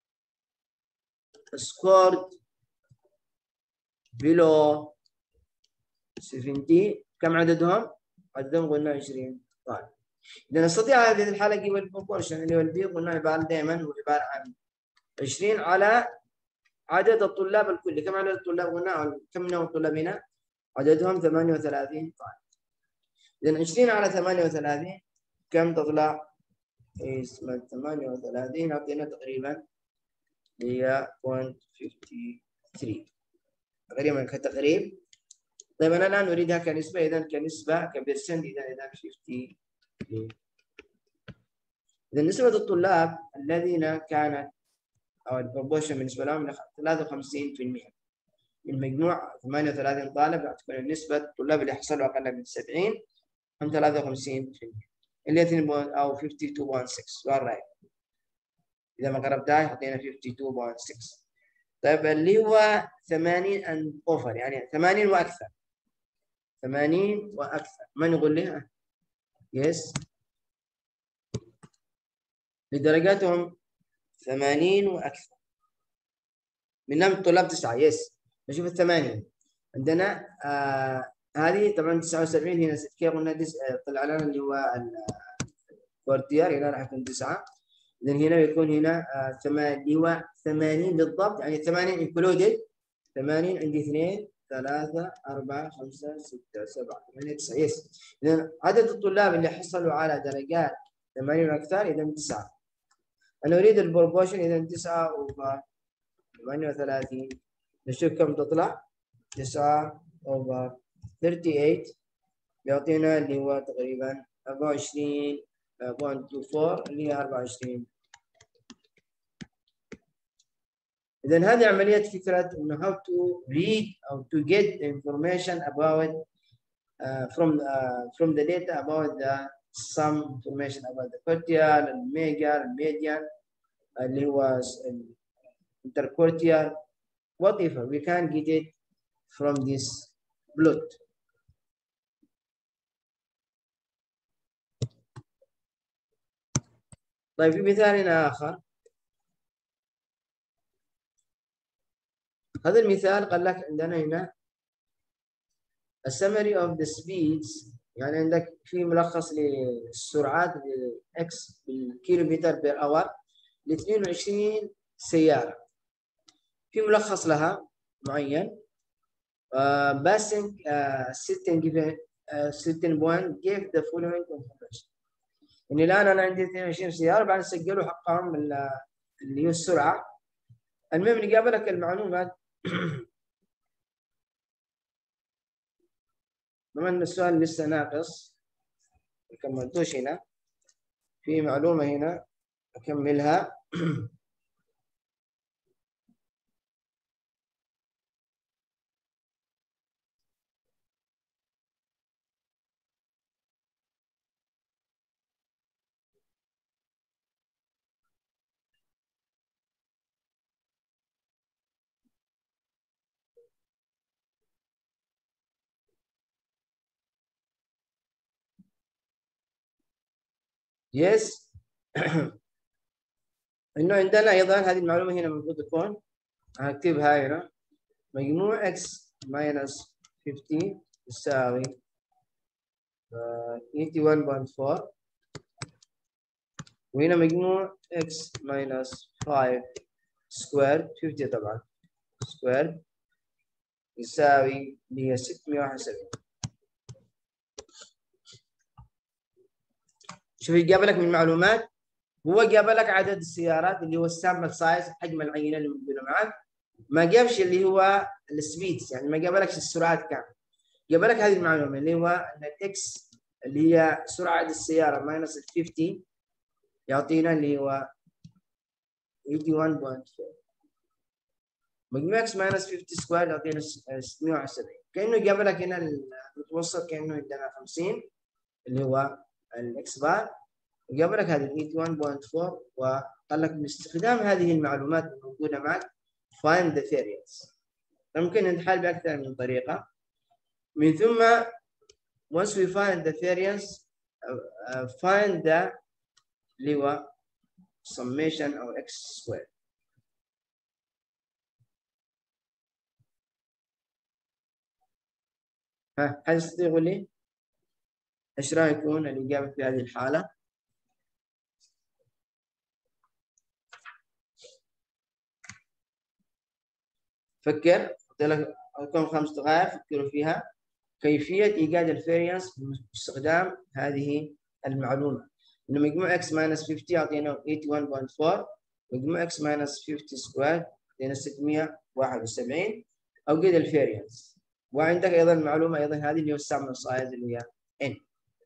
scored below seventy كم عددهم؟ عددهم قلنا عشرين. طيب إذا نستطيع هذه الحالة نجيب البروبورشن اللي هو البي، قلنا عبارة دائما هو عبارة عن عشرين على عدد الطلاب الكلي. كم عدد الطلاب قلنا؟ كم منهم الطلاب هنا؟ عددهم ثمانية وثلاثين. طيب إذا عشرين على ثمانية وثلاثين كم تطلع؟ اسمها ثمانية وثلاثين أعطينا تقريبا هي صفر فاصلة خمسة وخمسين تقريبا كتقريب. طيب أنا الآن أريدها كنسبة، إذا كنسبة كبرسنت إذا إذا خمسين. إذا نسبة الطلاب الذين كانت أو البروبورشن بالنسبة لهم ثلاثة وخمسين بالمئة من مجموع ثمانية وثلاثين طالب، راح تكون النسبة الطلاب اللي حصلوا أقل من سبعين هم ثلاثة وخمسين بالمئة اللي هي أو خمسة وخمسين فاصلة ستة. سؤال رايح إذا ما قربتها يعطينا خمسة وخمسين فاصلة ستة. طيب اللي هو ثمانين and over يعني ثمانين وأكثر، ثمانين وأكثر من يقول لي؟ يس لدرجاتهم ثمانين وأكثر منهم الطلاب تسعة. يس نشوف الثمانين عندنا آه هذه طبعا تسعة وسبعين هنا كيف قلنا طلع لنا اللي هو الكوارتير هنا راح يكون تسعة. إذا هنا بيكون هنا ثمانين اللي هو ثمانين بالضبط يعني ثمانين انكلودد ثمانين عندي اثنين ثلاثة أربعة خمسة ستة سبعة ثمانية تسعة. يس إذا عدد الطلاب اللي حصلوا على درجات ثمانين وأكثر إذا تسعة. أنا أريد البروبورشن إذا تسعة أوفر ثمانية وثلاثين نشوف كم تطلع. تسعة أوفر ثلاثة وثلاثين بيعطينا اللي هو تقريبا أربعة وعشرين فاصلة اثنين وعشرين اللي هي أربعة وعشرين. إذا هذه عملية فكرة إنه how to read أو to get information about uh, from uh, from the data about the some information about the quartile, الميجر، الميديان اللي هو interquartile, whatever. We can get it from this plot. طيب في مثال آخر. هذا المثال قال لك عندنا هنا a summary of the speeds، يعني عندك في ملخص للسرعات x بالكيلومتر بير اور ل اثنين وعشرين سيارة. في ملخص لها معين. uh, passing uh, certain given uh, certain point give the following information. يعني الآن أنا عندي اثنين وعشرين سيارة بعد سجلوا حقهم اللي هي السرعة. المهم اللي قابلك المعلومات بما ان السؤال لسه ناقص ما كملتوش هنا، في معلومة هنا أكملها. يس إنه عندنا أيضا هذه المعلومة هنا المفروض تكون هكتبها هنا. مجموع x minus خمسين يساوي ثمانية وثمانين فاصلة أربعة، وهنا مجموع x minus خمسة سكوير خمسين طبعا سكوير يساوي اللي هي ستمئة وواحد وسبعين. شوف جاب لك من المعلومات، هو جاب لك عدد السيارات اللي هو السامبل سايز، حجم العينه اللي موجوده معك، ما جابش اللي هو السبيدز، يعني ما جاب لكش السرعات كام. جاب لك هذه المعلومه اللي هو ان الاكس اللي هي سرعه السياره ماينس ال خمسين يعطينا اللي هو ثمانية وثمانين فاصلة أربعة. مجموع اكس ماينس خمسين سكوير يعطينا ستمئة وواحد وسبعين. كانه جاب لك هنا المتوسط، كانه عندنا خمسين اللي هو الاكس بار، وجاب لك هذه ثمانية وثمانين فاصلة أربعة، وقال لك باستخدام هذه المعلومات الموجوده معك find the variance. ممكن نحل باكثر من طريقه. من ثم once we find the variance uh, uh, find the اللي هو summation او x square. ها هل يستطيع يقول لي ايش راح يكون الاجابه في هذه الحاله؟ فكر، قلت لك لكم خمس دقائق فكروا فيها كيفيه ايجاد الفاريانس باستخدام هذه المعلومه. انه مجموع x minus خمسين يعطينا ثمانية وثمانين فاصلة أربعة، مجموع x minus خمسين سكوير يعطينا ستمئة وواحد وسبعين، او قيد الفاريانس. وعندك ايضا معلومه ايضا هذه اللي هو السامبل سايز اللي هي n.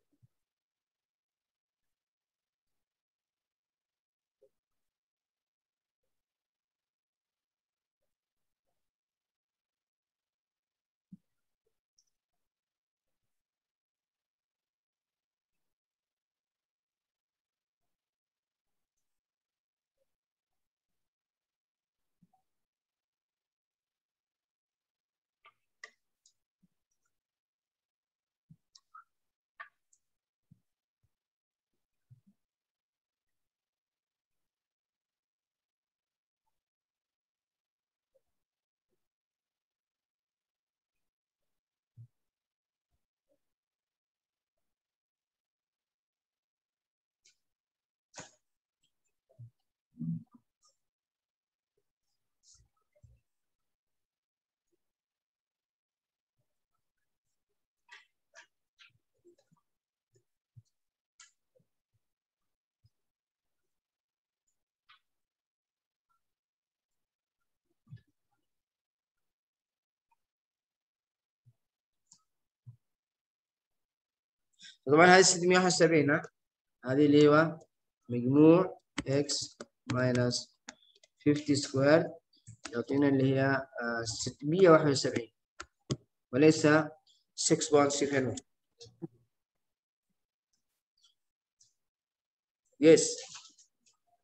طبعا هذه ستمئة وواحد وسبعين، هذه اللي هو مجموع x minus خمسين سكوير يعطينا اللي هي ستمئة وواحد وسبعين وليس ستة فاصلة سبعة واحد. يس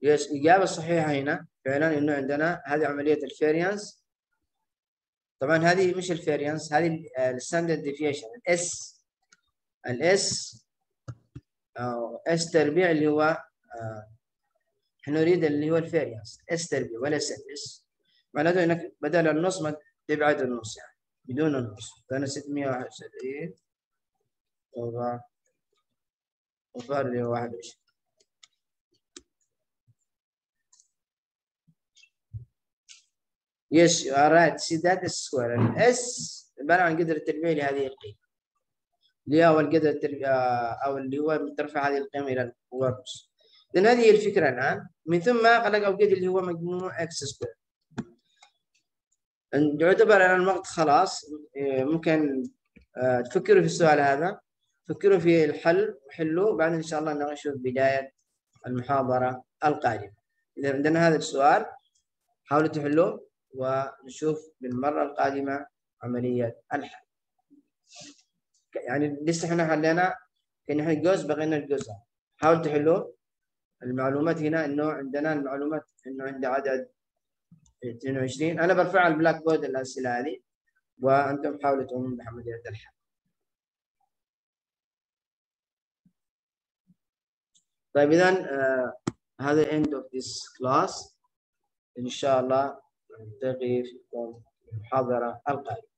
يس الإجابة الصحيحة هنا فعلا إنه عندنا هذه عملية الفاريانس. طبعا هذه مش الفاريانس، هذه الستاندرد ديفيشن الاس الاس أو اس تربيع اللي هو آه احنا نريد اللي هو الفاريانس اس تربيع وليس الاس. معناته انك بدل النص ما تبعد النص يعني بدون النص. فانا ستمائة وواحد وسبعين اوفر اوفر اللي هو واحد وعشرين. Yes, you are right. See that is square. الاس عبارة عن قدر التربيع لهذه القيمة اللي هو القدر التربيع او اللي هو ترفع هذه القيمة الى النص. لأن هذه الفكرة الآن. من ثم خلق أوجد اللي هو مجموع اكس سكوير. يعتبر الآن الوقت خلاص. ممكن تفكروا في السؤال هذا، فكروا في الحل وحلوه، وبعدين إن شاء الله نناقشه في بداية المحاضرة القادمة. إذا عندنا هذا السؤال حاولوا تحلوه ونشوف بالمرة القادمة عملية الحل. يعني لسه احنا حلينا كان احنا الجزء بقينا الجزء. حاولوا تحلوه. المعلومات هنا انه عندنا المعلومات انه عندي عدد اثنين وعشرين. انا برفع على البلاك بورد الاسئله هذه وانتم حاولوا تقومون بعمليه الحل. طيب اذا آه هذا end of this class. ان شاء الله نلتقي في المحاضره القادمه.